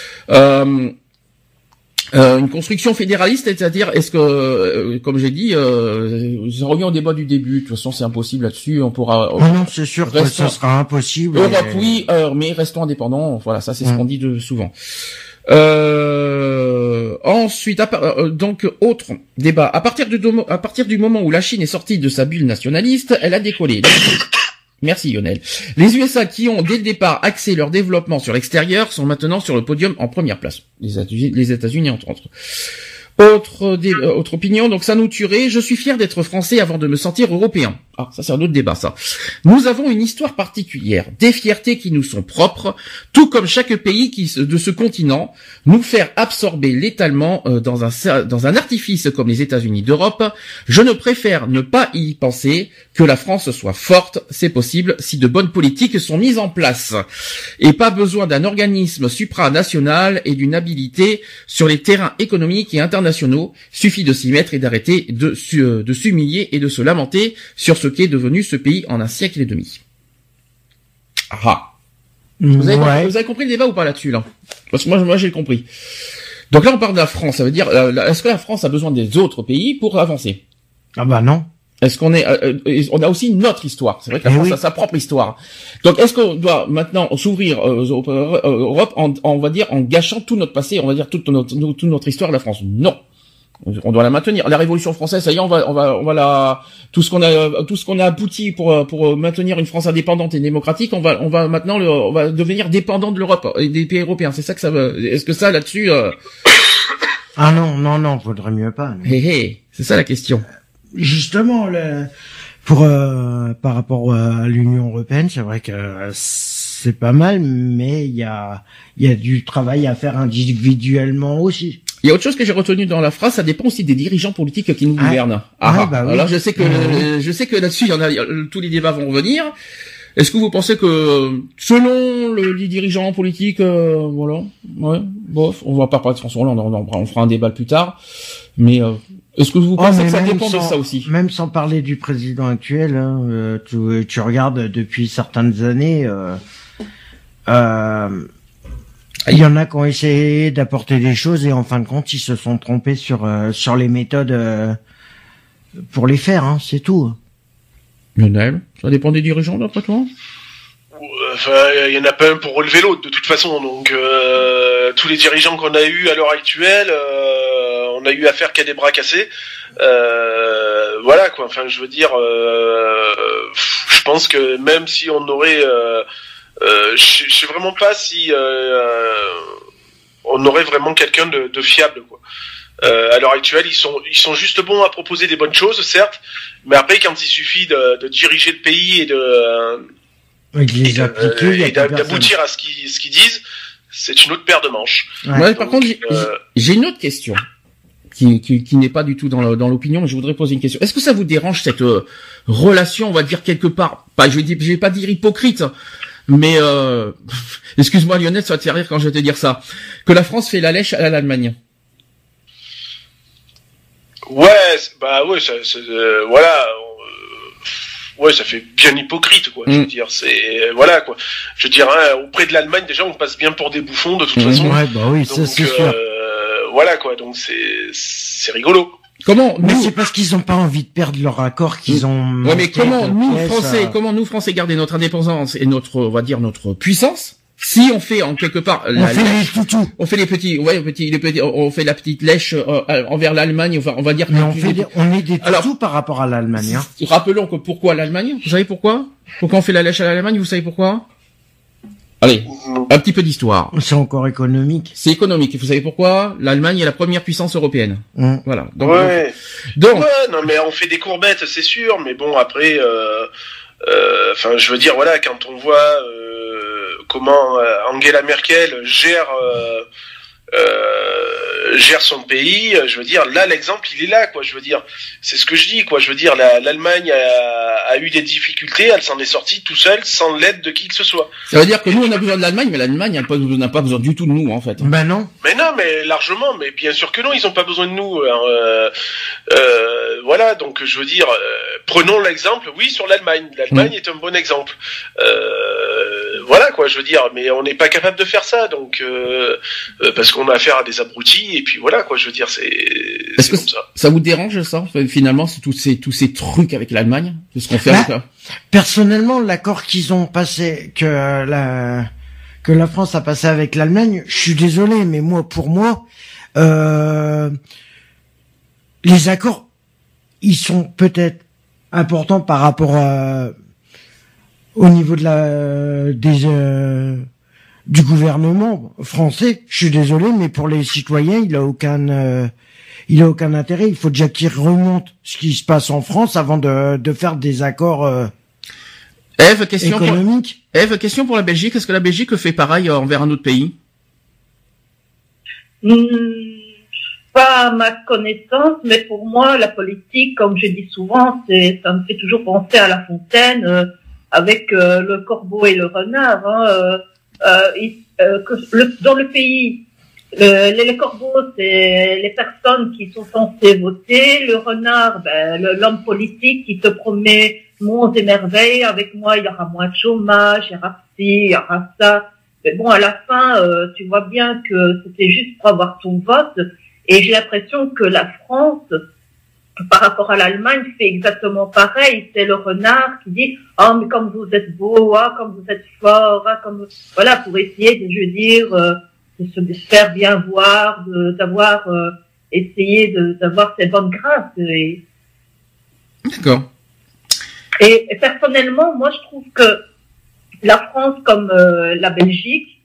Une construction fédéraliste, c'est-à-dire, est-ce que, comme j'ai dit, ça revient au débat du début. De toute façon, c'est impossible là-dessus. On pourra. Non, c'est sûr que ça sera impossible. Europe, oui, mais restons indépendants. Voilà, ça, c'est ce qu'on dit souvent. Ensuite, donc autre débat. À partir du moment où la Chine est sortie de sa bulle nationaliste, elle a décollé. Merci Lionel. Les USA qui ont dès le départ axé leur développement sur l'extérieur sont maintenant sur le podium en première place. Les États-Unis entre autres. Autre opinion, donc ça nous tuerait. Je suis fier d'être français avant de me sentir européen. Ah, ça c'est un autre débat, ça. Nous avons une histoire particulière, des fiertés qui nous sont propres, tout comme chaque pays de ce continent. Nous faire absorber létalement dans un artifice comme les États-Unis d'Europe, je ne préfère ne pas y penser. Que la France soit forte, c'est possible si de bonnes politiques sont mises en place. Et pas besoin d'un organisme supranational et d'une habilité sur les terrains économiques et internationaux. Suffit de s'y mettre et d'arrêter de s'humilier et de se lamenter sur ce qu'est devenu ce pays en un siècle et demi. Ah. Vous avez compris le débat ou pas là-dessus, là? Parce que moi j'ai compris. Donc là on parle de la France, ça veut dire, est-ce que la France a besoin des autres pays pour avancer? Ah bah non. Est-ce qu'on on a aussi notre histoire. C'est vrai que la France a sa propre histoire. Donc, est-ce qu'on doit maintenant s'ouvrir aux Europe on va dire, en gâchant tout notre passé, on va dire toute notre histoire de la France? Non. On doit la maintenir. La Révolution française, ça y est, on va tout ce qu'on a abouti pour maintenir une France indépendante et démocratique, on va maintenant on va devenir dépendant de l'Europe et des pays européens. C'est ça que ça veut. Est-ce que ça, là-dessus, Ah non, faudrait mieux pas. C'est ça la question. Justement, par rapport à l'Union européenne, c'est vrai que c'est pas mal, mais il y a du travail à faire individuellement aussi. Il y a autre chose que j'ai retenu dans la phrase, ça dépend aussi des dirigeants politiques qui nous gouvernent. Bah oui. Alors je sais que là-dessus, tous les débats vont revenir. Est-ce que vous pensez que, selon les dirigeants politiques, voilà, ouais, bof, on va pas parler de François Hollande, on fera un débat plus tard, mais est-ce que vous pensez que ça dépend de ça aussi? Même sans parler du président actuel, hein, tu regardes depuis certaines années, il y en a qui ont essayé d'apporter des choses et en fin de compte, ils se sont trompés sur les méthodes pour les faire, hein, c'est tout. Lionel, ça dépend des dirigeants d'après toi? Enfin, il y en a pas un pour relever l'autre de toute façon. Donc tous les dirigeants qu'on a eu à l'heure actuelle, on a eu affaire qu'à des bras cassés. Voilà quoi. Enfin, je veux dire, je pense que même si on aurait, je sais vraiment pas si on aurait vraiment quelqu'un de fiable quoi. À l'heure actuelle, ils sont juste bons à proposer des bonnes choses, certes, mais après, quand il suffit de diriger le pays et d'aboutir à ce qu'ils disent, c'est une autre paire de manches. Ouais, par contre, j'ai une autre question qui n'est pas du tout dans l'opinion, mais je voudrais poser une question. Est-ce que ça vous dérange cette relation, on va dire quelque part, je vais pas dire hypocrite, mais excuse-moi Lionel, ça va te faire rire quand je vais te dire ça, que la France fait la lèche à l'Allemagne? Ouais, voilà, ouais, ça fait bien hypocrite, quoi. Je veux dire, c'est, voilà, quoi. Je veux dire, hein, auprès de l'Allemagne, déjà, on passe bien pour des bouffons, de toute façon. Ouais, bah oui, ça, c'est sûr. Voilà, quoi. Donc, c'est rigolo. Mais c'est parce qu'ils ont pas envie de perdre leur accord qu'ils ont. Ouais, mais comment nous Français garder notre indépendance et notre, on va dire, notre puissance, Si on fait en quelque part, on fait les petits, on fait la petite lèche envers l'Allemagne, on va dire. Mais on est des toutous par rapport à l'Allemagne. Hein. Rappelons que pourquoi l'Allemagne. Vous savez pourquoi? Pourquoi on fait la lèche à l'Allemagne? Vous savez pourquoi? Allez, un petit peu d'histoire. C'est encore économique. C'est économique. Vous savez pourquoi? L'Allemagne est la première puissance européenne. Voilà. Donc, non, mais on fait des courbettes, c'est sûr. Mais bon, après, enfin, je veux dire, voilà, quand on voit comment Angela Merkel gère son pays, je veux dire, là l'exemple il est là, quoi. Je veux dire, c'est ce que je dis, quoi. Je veux dire, l'Allemagne a eu des difficultés, elle s'en est sortie tout seule, sans l'aide de qui que ce soit. Ça veut dire que nous on a besoin de l'Allemagne, mais l'Allemagne n'a pas besoin du tout de nous, en fait. Ben non. Mais largement, mais bien sûr que non, ils ont pas besoin de nous. Voilà, donc je veux dire, prenons l'exemple, oui, sur l'Allemagne. L'Allemagne est un bon exemple. Voilà, quoi, je veux dire, mais on n'est pas capable de faire ça, donc parce qu'on a affaire à des abrutis, et puis voilà, quoi, je veux dire, c'est comme ça. Ça vous dérange, ça, finalement, c'est tous ces trucs avec l'Allemagne, de ce qu'on fait avec ça? Personnellement, l'accord qu'ils ont passé, que la France a passé avec l'Allemagne, je suis désolé, mais pour moi, les accords, ils sont peut-être importants par rapport au niveau de du gouvernement français. Je suis désolé, mais pour les citoyens, il a aucun intérêt. Il faut déjà qu'ils remontent ce qui se passe en France avant de faire des accords économiques. Ève, question pour la Belgique. Est-ce que la Belgique fait pareil envers un autre pays? Pas à ma connaissance, mais pour moi, la politique, comme je dis souvent, ça me fait toujours penser à La Fontaine, avec le corbeau et le renard. Dans le pays, les corbeaux, c'est les personnes qui sont censées voter. Le renard, l'homme politique qui te promet monts et merveilles. Avec moi, il y aura moins de chômage, il y aura ci, il y aura ça. Mais bon, à la fin, tu vois bien que c'était juste pour avoir ton vote. Et j'ai l'impression que la France, par rapport à l'Allemagne, fait exactement pareil. C'est le renard qui dit « Ah, mais comme vous êtes beau, ah, comme vous êtes fort, ah, comme... » Voilà, pour essayer, de se faire bien voir, d'avoir d'avoir ces bonnes grâces. D'accord. Et personnellement, moi, je trouve que la France, comme la Belgique,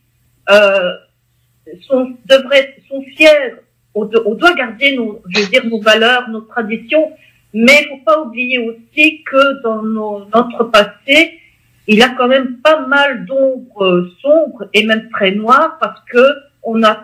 sont fiers. On doit garder nos valeurs, nos traditions, mais il faut pas oublier aussi que dans notre passé, il y a quand même pas mal d'ombres sombres et même très noires, parce que on a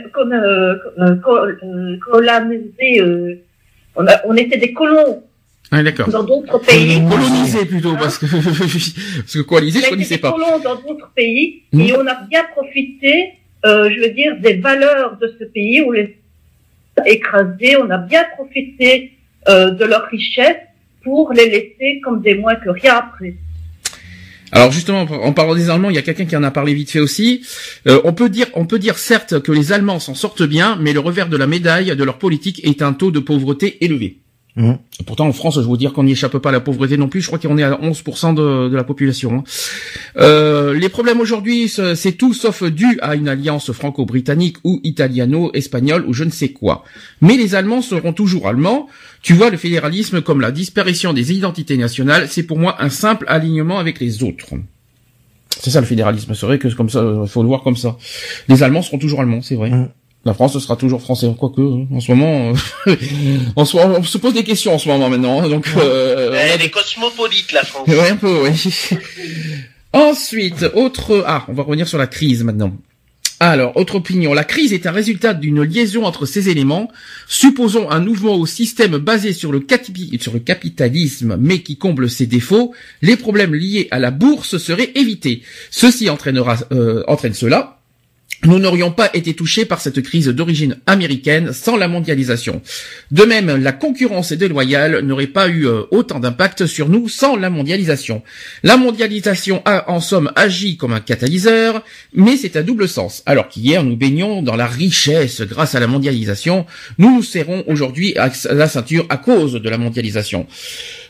colonisé, on était des colons. Ah, d'accord. Dans d'autres pays. Colonisé plutôt, parce que coaliser, je connaissais pas. On était des colons dans d'autres pays, et on a bien profité, des valeurs de ce pays, où les écrasés, on a bien profité de leur richesse pour les laisser comme des moins que rien après. Alors justement, en parlant des Allemands, il y a quelqu'un qui en a parlé vite fait aussi. On peut dire certes que les Allemands s'en sortent bien, mais le revers de la médaille de leur politique est un taux de pauvreté élevé. Pourtant, en France, je veux vous dire qu'on n'y échappe pas à la pauvreté non plus. Je crois qu'on est à 11% de la population. Les problèmes aujourd'hui, c'est tout sauf dû à une alliance franco-britannique ou italiano-espagnole ou je ne sais quoi. Mais les Allemands seront toujours allemands. Tu vois, le fédéralisme, comme la disparition des identités nationales, c'est pour moi un simple alignement avec les autres. C'est ça le fédéralisme. C'est vrai que comme ça, faut le voir comme ça. Les Allemands seront toujours allemands, c'est vrai. La France sera toujours français, quoique en ce moment, on se pose des questions en ce moment maintenant. Donc, elle est cosmopolite, la France. Ouais, un peu, oui. Ensuite, on va revenir sur la crise maintenant. Alors, autre opinion. La crise est un résultat d'une liaison entre ces éléments. Supposons un mouvement au système basé sur le capitalisme, mais qui comble ses défauts. Les problèmes liés à la bourse seraient évités. Ceci entraîne cela. Nous n'aurions pas été touchés par cette crise d'origine américaine sans la mondialisation. De même, la concurrence déloyale n'aurait pas eu autant d'impact sur nous sans la mondialisation. La mondialisation a en somme agi comme un catalyseur, mais c'est à double sens. Alors qu'hier nous baignions dans la richesse grâce à la mondialisation, nous nous serrons aujourd'hui à la ceinture à cause de la mondialisation.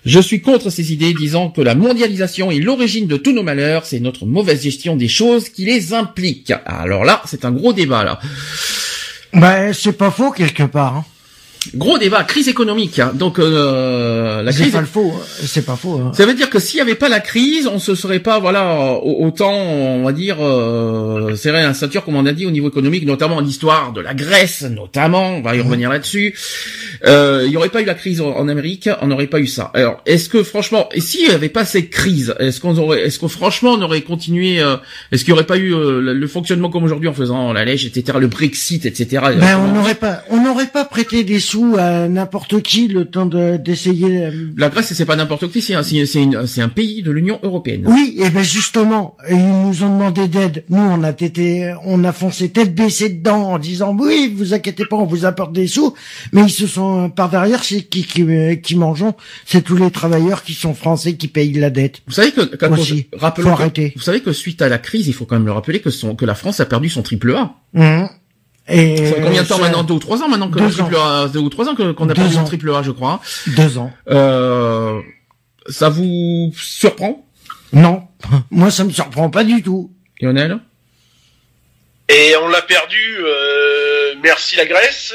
Je suis contre ces idées disant que la mondialisation est l'origine de tous nos malheurs, c'est notre mauvaise gestion des choses qui les implique. Alors là, c'est un gros débat là. Bah, c'est pas faux quelque part. Hein. Gros débat, crise économique. Hein. Donc la crise. C'est pas faux. Hein. Ça veut dire que s'il y avait pas la crise, on se serait pas, autant, on va dire, serré la ceinture comme on a dit au niveau économique, notamment l'histoire de la Grèce, notamment. On va y revenir là-dessus. Il y aurait pas eu la crise en Amérique, on n'aurait pas eu ça. Alors, est-ce que franchement, et s'il y avait pas cette crise, est-ce que franchement on aurait continué, est-ce qu'il y aurait pas eu le fonctionnement comme aujourd'hui en faisant la lèche, etc., le Brexit, etc. Ben on n'aurait pas prêté des sous à n'importe qui le temps d'essayer. La Grèce, c'est pas n'importe qui, c'est un pays de l'Union européenne. Oui, et ben justement, ils nous ont demandé d'aide. Nous, on a foncé tête baissée dedans en disant oui, vous inquiétez pas, on vous apporte des sous, mais ils se sont par derrière, c'est qui mangeons, c'est tous les travailleurs qui sont français qui payent la dette. Vous savez que faut arrêter. Vous savez que suite à la crise, il faut quand même le rappeler que la France a perdu son triple A. Mmh. Et ça fait combien de temps maintenant? 2 ou 3 ans maintenant que 2 ou 3 ans qu'on a perdu son triple A, je crois. 2 ans. Ça vous surprend? Non, moi ça me surprend pas du tout. Lionel? Et on l'a perdu. Merci la Grèce,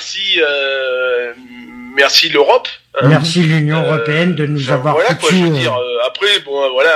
merci l'Europe. Hein. Merci l'Union européenne de nous avoir. Voilà quoi, je veux dire. Après, bon, voilà,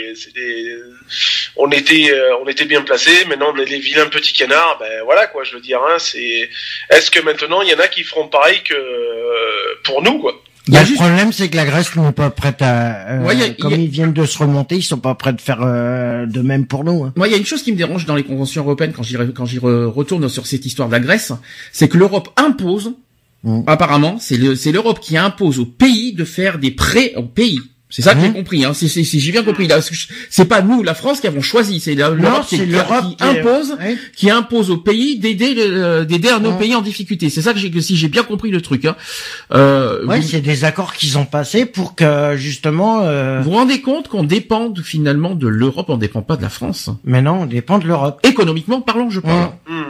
on était bien placés. Maintenant, on est les vilains petits canards. Ben voilà quoi, je veux dire. Hein, est-ce que maintenant il y en a qui feront pareil que pour nous quoi? Le problème, c'est que la Grèce n'est pas prête à, comme ils viennent de se remonter, ils sont pas prêts de faire de même pour nous. Hein. Moi, il y a une chose qui me dérange dans les conventions européennes quand j'y retourne sur cette histoire de la Grèce, c'est que l'Europe impose, apparemment, c'est l'Europe qui impose aux pays de faire des prêts aux pays. C'est ça que j'ai compris, hein. J'ai bien compris. Là, c'est pas nous, la France, qui avons choisi. C'est l'Europe qui impose aux pays d'aider à nos pays en difficulté. C'est ça que si j'ai bien compris le truc, hein. C'est des accords qu'ils ont passés pour que, justement, Vous vous rendez compte qu'on dépend finalement de l'Europe, on dépend pas de la France. Mais non, on dépend de l'Europe. Économiquement parlant, je parle.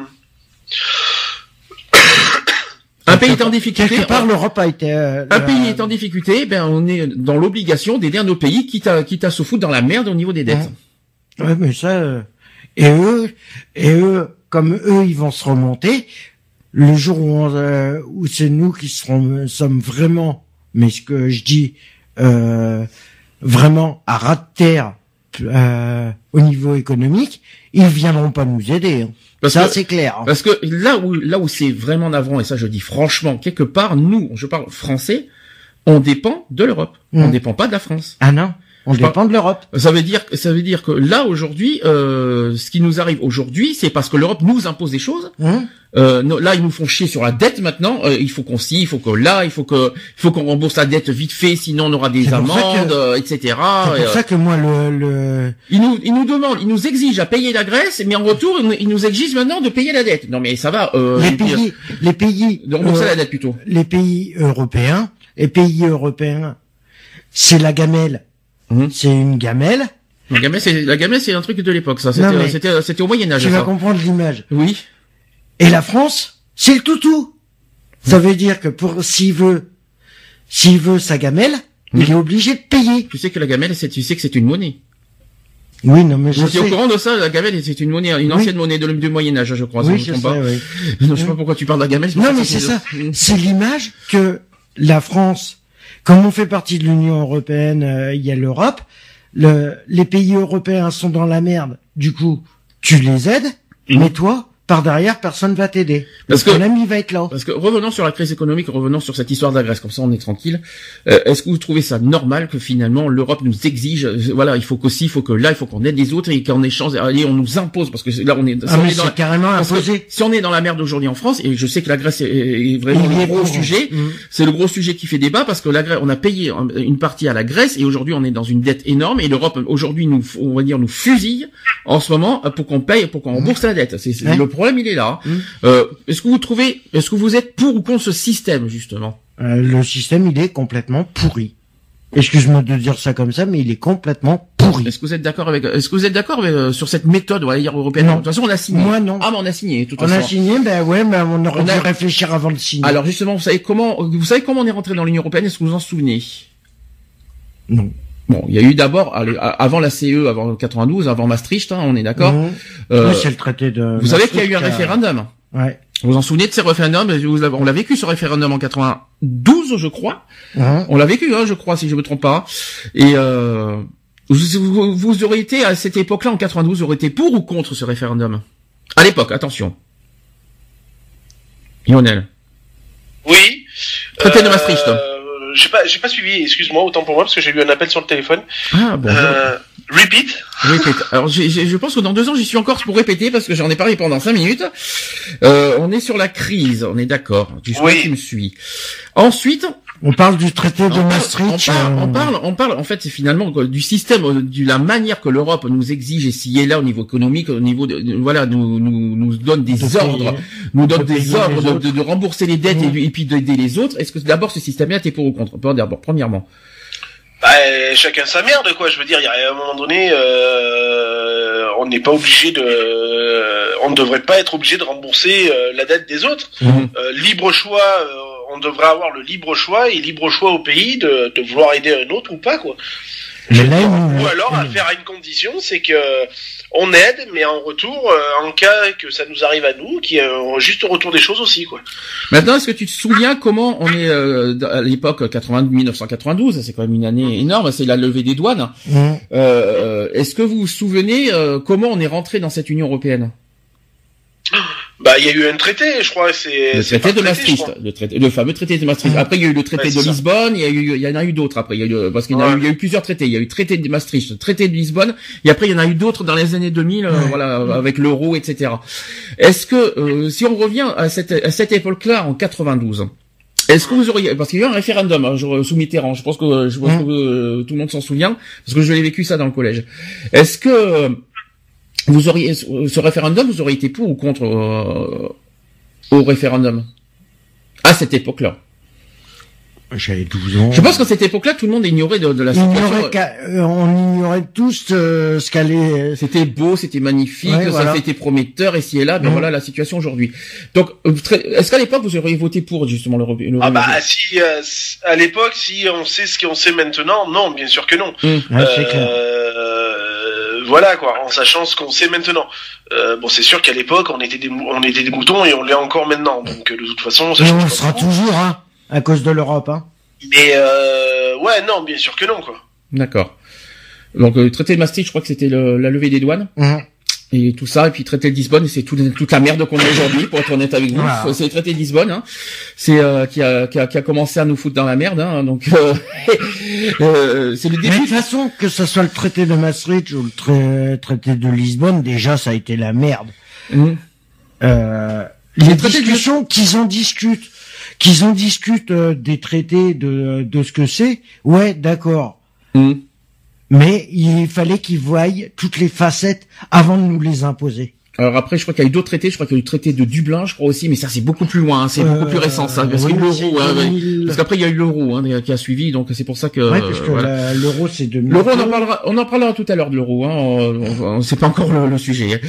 Un pays est en difficulté. Quelque part, l'Europe a été. Un pays est en difficulté, ben on est dans l'obligation d'aider un autre pays, quitte à se foutre dans la merde au niveau des dettes. Ouais, mais ça. Et eux, comme eux, ils vont se remonter. Le jour où c'est nous qui sommes vraiment, mais ce que je dis, vraiment à ras de terre au niveau économique, ils viendront pas nous aider. Hein. C'est clair. Hein. Parce que là où c'est vraiment navrant, et ça je dis franchement, quelque part, nous, je parle français, on dépend de l'Europe. On dépend pas de la France. Ah non, on dépend de l'Europe. Ça veut dire que là aujourd'hui, ce qui nous arrive aujourd'hui, c'est parce que l'Europe nous impose des choses. Là, ils nous font chier sur la dette maintenant. Il faut il faut qu'on rembourse la dette vite fait, sinon on aura des amendes, etc. C'est pour ça que moi ils nous demandent, ils nous exigent à payer la Grèce, mais en retour, ils nous exigent maintenant de payer la dette. Non mais ça va. Les pays de rembourser la dette plutôt. Les pays européens, c'est la gamelle. C'est une gamelle. La gamelle, c'est un truc de l'époque, ça. C'était au Moyen-Âge. Tu vas comprendre l'image. Oui. Et la France, c'est le toutou. Ça veut dire que s'il veut sa gamelle, il est obligé de payer. Tu sais que la gamelle, tu sais que c'est une monnaie. Oui, non, mais je sais. Tu es au courant de ça, la gamelle, c'est une monnaie, une ancienne monnaie du Moyen-Âge, je crois. Oui, je sais, oui. Je sais pas pourquoi tu parles de la gamelle. Non, mais c'est ça. C'est l'image que la France, comme on fait partie de l'Union européenne, il y a l'Europe, les pays européens sont dans la merde. Du coup, tu les aides, mais toi, par derrière, personne va t'aider. Parce que le problème, il va être là. Parce que revenons sur la crise économique, revenons sur cette histoire de la Grèce, comme ça on est tranquille. Est-ce que vous trouvez ça normal que finalement l'Europe nous exige, voilà, il faut qu'on aide les autres et qu'en échange, allez, on nous impose, parce que là on est, c'est carrément imposé. Si on est dans la merde aujourd'hui en France, et je sais que la Grèce est vraiment le gros sujet, c'est le gros sujet qui fait débat, parce que la Grèce, on a payé une partie à la Grèce et aujourd'hui on est dans une dette énorme et l'Europe aujourd'hui nous fusille en ce moment pour qu'on rembourse la dette. C'est le problème, il est là. Est-ce que vous êtes pour ou contre ce système, justement? Le système, il est complètement pourri. Excuse-moi de dire ça comme ça, mais il est complètement pourri. Est-ce que vous êtes d'accord sur cette méthode, on va dire, européenne? Non. De toute façon, on a signé. Moi, non. Ah, mais on a signé, tout à fait. On a signé, ben ouais, mais on aurait dû réfléchir avant de signer. Alors, justement, vous savez comment on est rentré dans l'Union européenne? Est-ce que vous vous en souvenez? Non. Bon, il y a eu d'abord, avant la CE, avant 92, avant Maastricht, hein, on est d'accord. Oui, c'est le traité de. Vous savez qu'il y a eu un référendum. Ouais. Vous vous en souvenez de ces référendums? On l'a vécu ce référendum en 92, je crois. On l'a vécu, hein, je crois, si je me trompe pas. Et vous auriez été à cette époque-là, en 92, vous auriez été pour ou contre ce référendum? À l'époque, attention. Lionel. Oui. Traité de Maastricht. J'ai pas suivi, excuse-moi, autant pour moi, parce que j'ai eu un appel sur le téléphone. Ah, bon. Repeat. Alors, je pense que dans 2 ans, j'y suis encore pour répéter, parce que j'en ai parlé pendant 5 minutes. On est sur la crise, on est d'accord. Tu me suis. Ensuite, on parle du traité de Maastricht. On parle, en fait, c'est finalement du système, de la manière que l'Europe nous exige ici et là au niveau économique, au niveau voilà, nous donne des ordres, de rembourser les dettes et puis d'aider les autres. Est-ce que d'abord ce système-là, t'es pour ou contre? D'abord, premièrement. Chacun sa merde, quoi. Je veux dire, il y a un moment donné, on n'est pas obligé on ne devrait pas être obligé de rembourser la dette des autres. Libre choix. On devrait avoir le libre choix et libre choix au pays de vouloir aider un autre ou pas, quoi. Ou alors à faire à une condition, c'est que on aide, mais en retour, en cas que ça nous arrive à nous, qu'il y ait un juste retour des choses aussi, quoi. Maintenant, est-ce que tu te souviens comment on est à l'époque 1992, c'est quand même une année énorme, c'est la levée des douanes. Est-ce que vous vous souvenez comment on est rentré dans cette Union européenne? Il y a eu un traité, je crois, le traité de Maastricht, le fameux traité de Maastricht. Après, il y a eu le traité de Lisbonne, il y en a eu d'autres après. Parce qu'il y a eu plusieurs traités. Il y a eu le traité de Maastricht, le traité de Lisbonne, et après, il y en a eu d'autres dans les années 2000, avec l'euro, etc. Est-ce que, si on revient à cette époque-là, en 92, est-ce que vous auriez, parce qu'il y a eu un référendum, sous Mitterrand, je pense que tout le monde s'en souvient, parce que je l'ai vécu ça dans le collège. Est-ce que, vous auriez, ce référendum, vous auriez été pour ou contre au référendum à cette époque-là? J'avais 12 ans. Je pense qu'à cette époque-là, tout le monde ignorait de la situation. On ignorait tous ce qu'allait. C'était beau, c'était magnifique, ça c'était prometteur, et si et là, voilà la situation aujourd'hui. Donc, est-ce qu'à l'époque vous auriez voté pour justement le si à l'époque, si on sait ce qu'on sait maintenant, non, bien sûr que non. C'est clair. Voilà, quoi, en sachant ce qu'on sait maintenant. C'est sûr qu'à l'époque, on était des moutons et on l'est encore maintenant. Donc de toute façon, on sera toujours, à cause de l'Europe, Mais non, bien sûr que non, quoi. D'accord. Donc le traité de Maastricht, je crois que c'était la levée des douanes. Et tout ça, et puis traité de Lisbonne, c'est toute la merde qu'on a aujourd'hui, pour être honnête avec vous. Voilà. C'est le traité de Lisbonne, c'est qui a commencé à nous foutre dans la merde, donc c'est le début. Mais de toute façon, que ce soit le traité de Maastricht ou le traité de Lisbonne, déjà ça a été la merde. Les discussions qu'ils en discutent des traités de ce que c'est, ouais, d'accord. Mais il fallait qu'ils voient toutes les facettes avant de nous les imposer. Alors après, je crois qu'il y a eu d'autres traités. Je crois qu'il y a eu le traité de Dublin, je crois aussi, mais ça c'est beaucoup plus loin. C'est beaucoup plus récent, ça. Parce que l'euro, parce qu'après il y a eu l'euro qui a suivi, donc c'est pour ça que. Ouais, parce que l'euro c'est 2000. L'euro, on en parlera tout à l'heure de l'euro. C'est pas encore le sujet.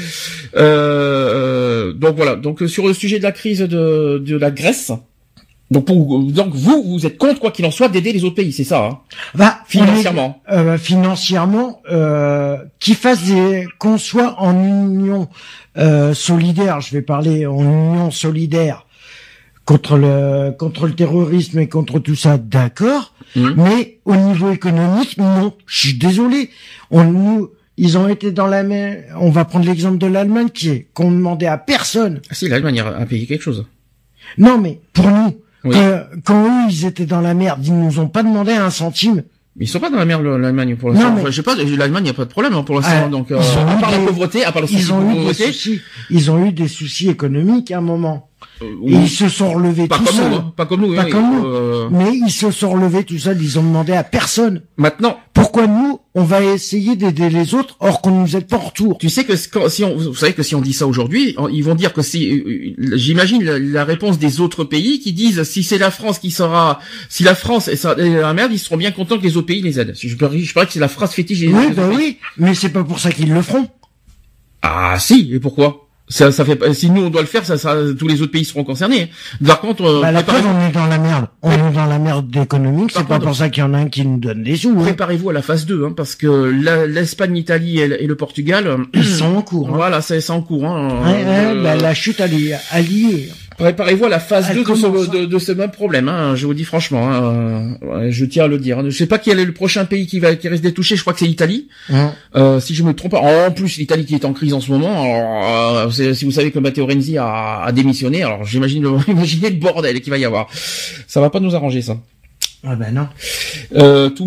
Donc voilà. Donc sur le sujet de la crise de la Grèce. Donc vous êtes contre, quoi qu'il en soit, d'aider les autres pays, c'est ça, financièrement. Financièrement, qu'on soit en union solidaire, je vais parler en union solidaire contre le terrorisme et contre tout ça, d'accord. Mais au niveau économique, non. Je suis désolé. Ils ont été dans la main. On va prendre l'exemple de l'Allemagne qu'on demandait à personne. Ah si, l'Allemagne a payé quelque chose. Non, mais pour nous. Oui. Quand eux, ils étaient dans la merde, ils nous ont pas demandé un centime. Ils sont pas dans la merde, l'Allemagne, pour l'instant. Je sais pas, l'Allemagne, y a pas de problème, pour l'instant, donc, à part la pauvreté, ils ont eu des soucis économiques à un moment. Et ils se sont relevés tout seuls. Pas comme nous, mais ils se sont relevés tout seuls, ils ont demandé à personne. Maintenant. Pourquoi nous, on va essayer d'aider les autres, or qu'on nous aide pas en retour? Tu sais que vous savez que si on dit ça aujourd'hui, ils vont dire que j'imagine la réponse des autres pays qui disent si c'est la France si la France est la merde, ils seront bien contents que les autres pays les aident. Je parie que c'est la phrase fétiche. Oui, mais c'est pas pour ça qu'ils le feront. Ah si, et pourquoi? Ça fait, si nous on doit le faire, tous les autres pays seront concernés. Par contre, la preuve, on est dans la merde. On est dans la merde économique. C'est pas pour ça qu'il y en a un qui nous donne des sous. Préparez-vous à la phase 2, hein, parce que l'Espagne, l'Italie et le Portugal, ils sont en cours. Hein. Voilà, c'est en cours. La chute alliée. Préparez-vous à la phase 2 de ce même problème, hein, je vous dis franchement, hein, je tiens à le dire. Je sais pas quel est le prochain pays qui risque d'être touché, je crois que c'est l'Italie. Si je me trompe pas. En plus, l'Italie qui est en crise en ce moment, alors, si vous savez que Matteo Renzi a démissionné, alors imaginez le bordel qu'il va y avoir. Ça va pas nous arranger, ça. Ah ben non. Tout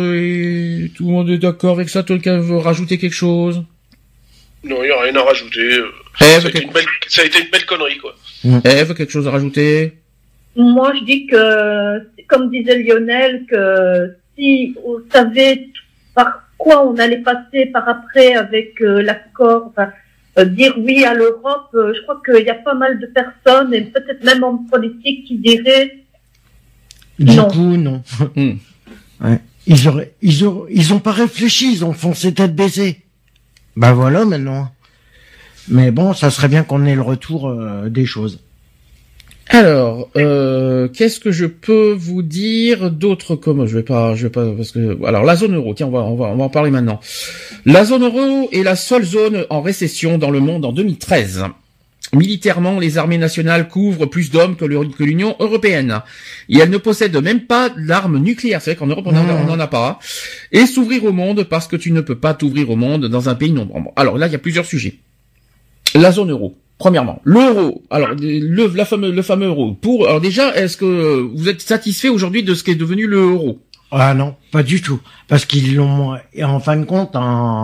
le monde est d'accord avec ça, quelqu'un veut rajouter quelque chose? Non, il n'y a rien à rajouter. Ça a été une belle connerie, quoi. Ève, quelque chose à rajouter? Moi, je dis que, comme disait Lionel, que si on savait par quoi on allait passer par après avec l'accord, dire oui à l'Europe, je crois qu'il y a pas mal de personnes, et peut-être même en politique, qui diraient du coup, non. Ouais. Ils ont pas réfléchi, ils ont foncé tête baissée. Bah voilà, maintenant. Mais bon, ça serait bien qu'on ait le retour des choses. Alors, qu'est-ce que je peux vous dire d'autre comme je vais pas parce que alors la zone euro, tiens, on va en parler maintenant. La zone euro est la seule zone en récession dans le monde en 2013. Militairement, les armées nationales couvrent plus d'hommes que l'Union européenne. Et elles ne possèdent même pas d'armes nucléaires. C'est vrai qu'en Europe, on n'en a pas. Et s'ouvrir au monde parce que tu ne peux pas t'ouvrir au monde dans un pays non membre. Alors là, il y a plusieurs sujets. La zone euro. Premièrement, l'euro. Alors, le fameux euro. Alors déjà, est-ce que vous êtes satisfait aujourd'hui de ce qu'est devenu le euro? Ah non, pas du tout. Parce qu'ils l'ont, en fin de compte,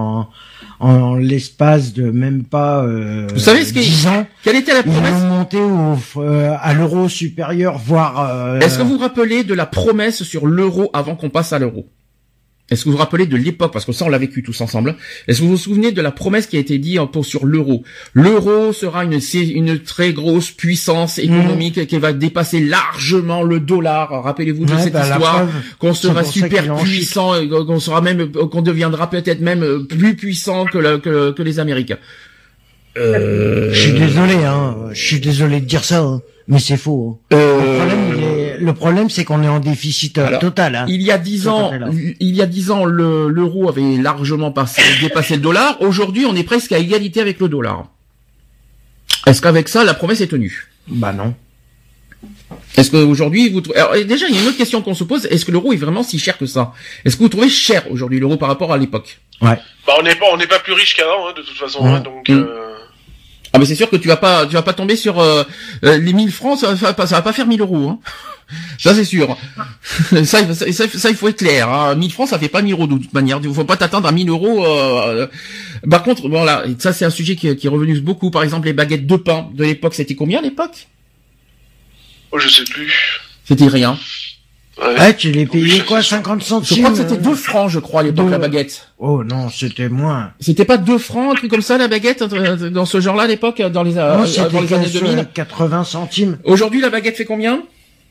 en l'espace de même pas vous savez 10 ans, quelle était la promesse? Ils ont monté à l'euro supérieur, voire... Est-ce que vous vous rappelez de la promesse sur l'euro avant qu'on passe à l'euro? Est-ce que vous vous rappelez de l'époque, parce que ça on l'a vécu tous ensemble, est-ce que vous vous souvenez de la promesse qui a été dite sur l'euro? L'euro sera une très grosse puissance économique qui va dépasser largement le dollar. Rappelez-vous de cette histoire, qu'on sera super puissant, qu'on deviendra peut-être même plus puissant que les Américains. Je suis désolé de dire ça, hein, mais c'est faux. Le problème, c'est qu'on est en déficit total. Hein. Il y a 10 ans, l'euro avait largement dépassé le dollar. Aujourd'hui, on est presque à égalité avec le dollar. Est-ce qu'avec ça, la promesse est tenue? Bah non. Est-ce qu'aujourd'hui, alors, déjà, il y a une autre question qu'on se pose. Est-ce que l'euro est vraiment si cher que ça? Est-ce que vous trouvez cher aujourd'hui l'euro par rapport à l'époque? Ouais. Bah on n'est pas plus riche qu'avant, hein, de toute façon. Hein, donc. Ah mais c'est sûr que tu vas pas tomber sur les 1000 francs, ça va pas faire 1000 euros. Hein. Ça c'est sûr. ça il faut être clair. Hein. 1000 francs ça fait pas 1000 euros de toute manière. Il faut pas t'attendre à 1000 euros. Par contre, voilà, ça c'est un sujet qui est revenu beaucoup. Par exemple, les baguettes de pain de l'époque, c'était combien à l'époque? Oh, je sais plus. C'était rien. Ouais, tu les payais quoi, 50 centimes? Je crois que c'était 2 francs, je crois, à l'époque, la baguette. Oh non, c'était moins. C'était pas 2 francs, un truc comme ça, la baguette, dans ce genre-là, à l'époque, dans les années 2000? 80 centimes. Aujourd'hui, la baguette fait combien?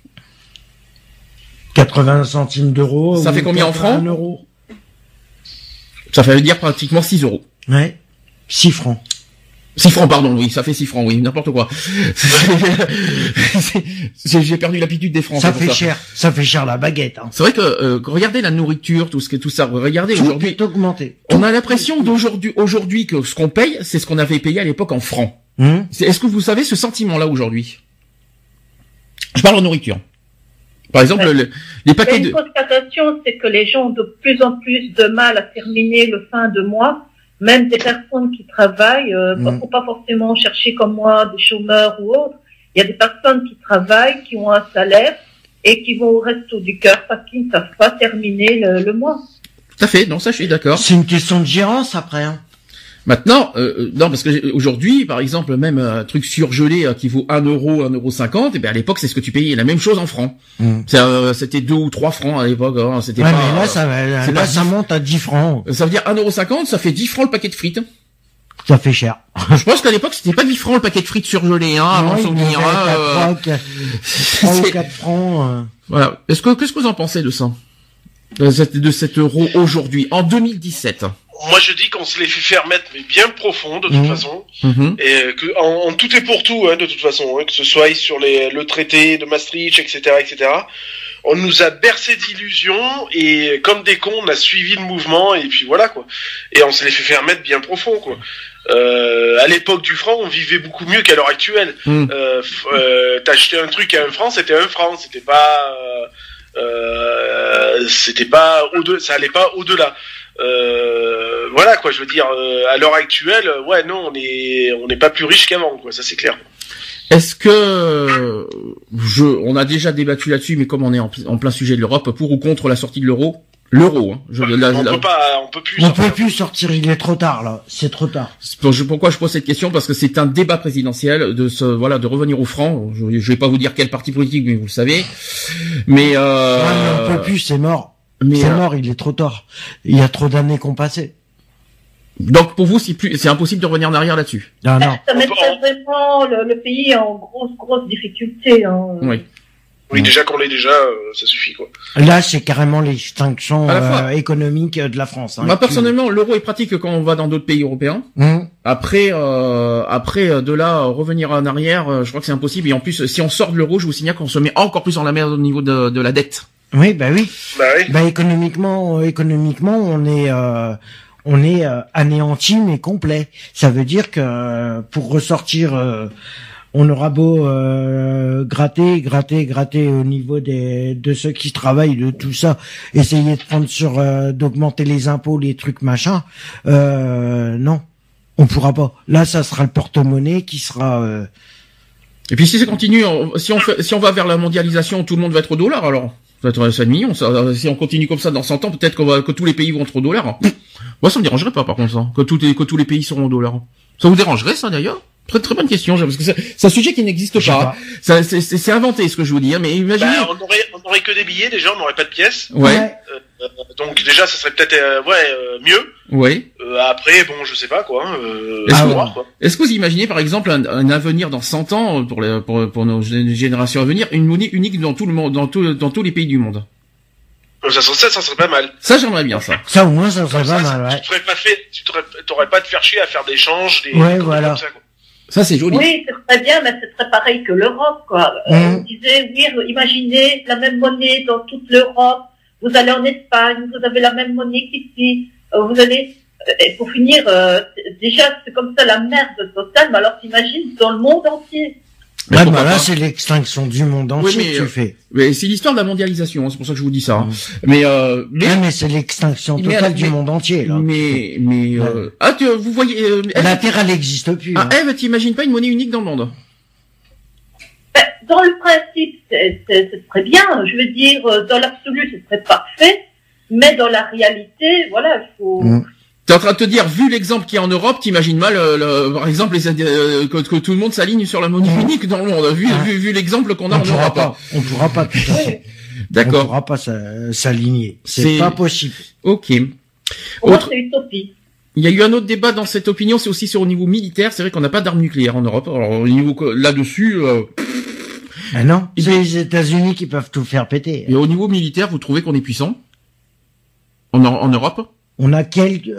80 centimes d'euros. Ça fait combien en francs? 1 euro. Ça veut dire pratiquement 6 euros. Ouais. 6 francs. 6 francs, pardon, oui, ça fait 6 francs, oui, n'importe quoi. J'ai perdu l'habitude des francs. Ça fait cher la baguette. Hein. C'est vrai que regardez la nourriture, tout ça, regardez tout aujourd'hui. Est augmenté. On a l'impression aujourd'hui que ce qu'on paye, c'est ce qu'on avait payé à l'époque en francs. Est-ce que vous savez ce sentiment-là aujourd'hui? Je parle en nourriture. Par exemple, les paquets de... Une constatation, c'est que les gens ont de plus en plus de mal à terminer le fin de mois. Même des personnes qui travaillent, faut pas forcément chercher comme moi des chômeurs ou autres. Il y a des personnes qui travaillent, qui ont un salaire et qui vont au resto du cœur parce qu'ils ne savent pas terminer le mois. Tout à fait, non, ça je suis d'accord. C'est une question de gérance après. Hein. Maintenant, non, parce que aujourd'hui, par exemple, même un truc surgelé qui vaut 1 euro, 1,50 €, et ben à l'époque, c'est ce que tu payais, la même chose en francs. C'était 2 ou 3 francs à l'époque. Hein, c'était ouais, pas. Mais là, ça monte à 10 francs. Ça veut dire 1,50 €, ça fait 10 francs le paquet de frites. Ça fait cher. Je pense qu'à l'époque, c'était pas 10 francs le paquet de frites surgelées, hein, avant de souvenir. 3 ou 4 francs. Voilà. Qu'est-ce que vous en pensez de ça? De cet euro aujourd'hui, en 2017? moi je dis qu'on se les fait faire mettre mais bien profond de toute façon, et que en tout et pour tout, hein, de toute façon, hein, que ce soit sur le traité de Maastricht, etc. On nous a bercé d'illusions et comme des cons, on a suivi le mouvement et puis voilà quoi. Et on se les fait faire mettre bien profond quoi. À l'époque du franc, on vivait beaucoup mieux qu'à l'heure actuelle. T'achetais un truc à 1 franc, c'était 1 franc, c'était pas au-delà, ça allait pas au-delà. Voilà quoi, je veux dire, à l'heure actuelle, ouais non, on n'est pas plus riche qu'avant quoi, ça c'est clair. Est-ce que on a déjà débattu là-dessus, mais comme on est en plein sujet de l'Europe, pour ou contre la sortie de l'euro, hein. On peut plus sortir, il est trop tard là, c'est trop tard. Pourquoi je pose cette question? Parce que c'est un débat présidentiel de revenir au franc. Je vais pas vous dire quel parti politique, mais vous le savez. Mais on peut plus, c'est mort. C'est mort, il est trop tard. Il y a trop d'années qu'on passait. Donc pour vous, c'est impossible de revenir en arrière là-dessus. Non. Ça mettrait vraiment le pays en grosse difficulté. Hein. Oui, déjà qu'on l'ait déjà, ça suffit quoi. Là, c'est carrément l'extinction économique de la France. Hein, moi personnellement, l'euro est pratique quand on va dans d'autres pays européens. Après, de là revenir en arrière, je crois que c'est impossible. Et en plus, si on sort de l'euro, je vous signale qu'on se met encore plus dans la merde au niveau de la dette. Oui. Économiquement, on est anéanti mais complet. Ça veut dire que pour ressortir, on aura beau gratter au niveau de ceux qui travaillent, de tout ça, essayer de prendre d'augmenter les impôts, les trucs machin. Non, on pourra pas. Là, ça sera le porte-monnaie qui sera. Et puis si ça continue, si on va vers la mondialisation, tout le monde va être au dollar alors. Ça va être 5 millions. Si on continue comme ça dans 100 ans, peut-être que tous les pays vont être au dollar. Moi, ça me dérangerait pas, par contre, ça. Que tous les pays seront au dollar. Ça vous dérangerait, ça, d'ailleurs? Très, très bonne question, parce que c'est un sujet qui n'existe pas. C'est inventé, ce que je vous dis, hein, mais imaginez. On aurait que des billets, déjà, on n'aurait pas de pièces. Ouais. Donc, déjà, ça serait peut-être, mieux. Oui. Après, bon, je sais pas, quoi. Est-ce que vous imaginez, par exemple, un avenir dans 100 ans, pour nos générations à venir, une monnaie unique dans tout le monde, dans tous les pays du monde? Ça serait pas mal. Ça, j'aimerais bien ça. Ça, au moins, ça serait pas mal, ouais. T'aurais pas à te faire chier à faire des échanges, voilà. Comme ça, quoi. Ça, c'est joli. Oui, c'est très bien, mais c'est très pareil que l'Europe, quoi. On disait, oui, imaginez la même monnaie dans toute l'Europe. Vous allez en Espagne, vous avez la même monnaie qu'ici. Vous allez, et pour finir, déjà, c'est comme ça la merde totale, mais alors t'imagines dans le monde entier. Là, c'est l'extinction du monde entier que tu fais. Mais c'est l'histoire de la mondialisation, hein, c'est pour ça que je vous dis ça. Hein. Mais c'est l'extinction totale du monde entier, là. Vous voyez, la Terre, elle n'existe plus. Eve, t'imagines pas une monnaie unique dans le monde? Dans le principe, c'est très bien. Je veux dire, dans l'absolu, ce serait parfait. Mais dans la réalité, voilà, il faut... T'es en train de te dire, vu l'exemple qu'il y a en Europe, t'imagines mal, par exemple, que tout le monde s'aligne sur la monnaie unique dans le monde, vu l'exemple qu'on a en Europe. On pourra pas, tout à fait. D'accord. On pourra pas s'aligner. C'est pas possible. Ok. Pour moi, c'est utopie. Il y a eu un autre débat dans cette opinion, c'est aussi sur au niveau militaire. C'est vrai qu'on n'a pas d'armes nucléaires en Europe. Alors, au niveau là-dessus... non, c'est les États-Unis qui peuvent tout faire péter. Et au niveau militaire, vous trouvez qu'on est puissant en Europe? On a quelques...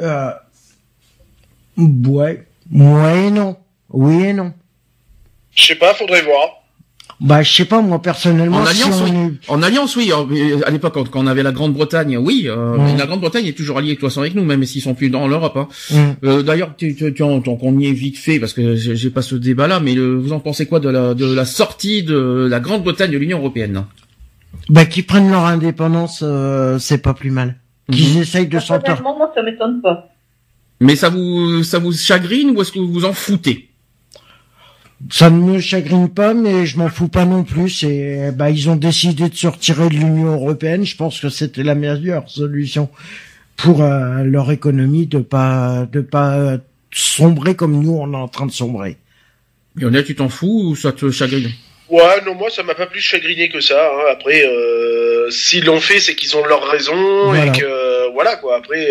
Ouais et non. Oui et non. Je sais pas, faudrait voir. Je sais pas, moi, personnellement... En alliance, oui. À l'époque, quand on avait la Grande-Bretagne, oui. Mais la Grande-Bretagne est toujours alliée de toute façon avec nous, même s'ils sont plus dans l'Europe. Hein. D'ailleurs, qu'on y est vite fait, parce que j'ai pas ce débat-là, mais vous en pensez quoi de la sortie de la Grande-Bretagne de l'Union Européenne? Qu'ils prennent leur indépendance, c'est pas plus mal. Qu'ils essayent de s'entendre. Moi, ça m'étonne pas. Mais ça vous chagrine ou est-ce que vous vous en foutez? Ça ne me chagrine pas, mais je m'en fous pas non plus. Et ils ont décidé de se retirer de l'Union européenne. Je pense que c'était la meilleure solution pour leur économie de pas sombrer comme nous on est en train de sombrer. Lionel, tu t'en fous ou ça te chagrine? Ouais, non, moi ça m'a pas plus chagriné que ça. Hein. Après, s'ils l'ont fait, c'est qu'ils ont leur raison, voilà. Et que voilà quoi. Après,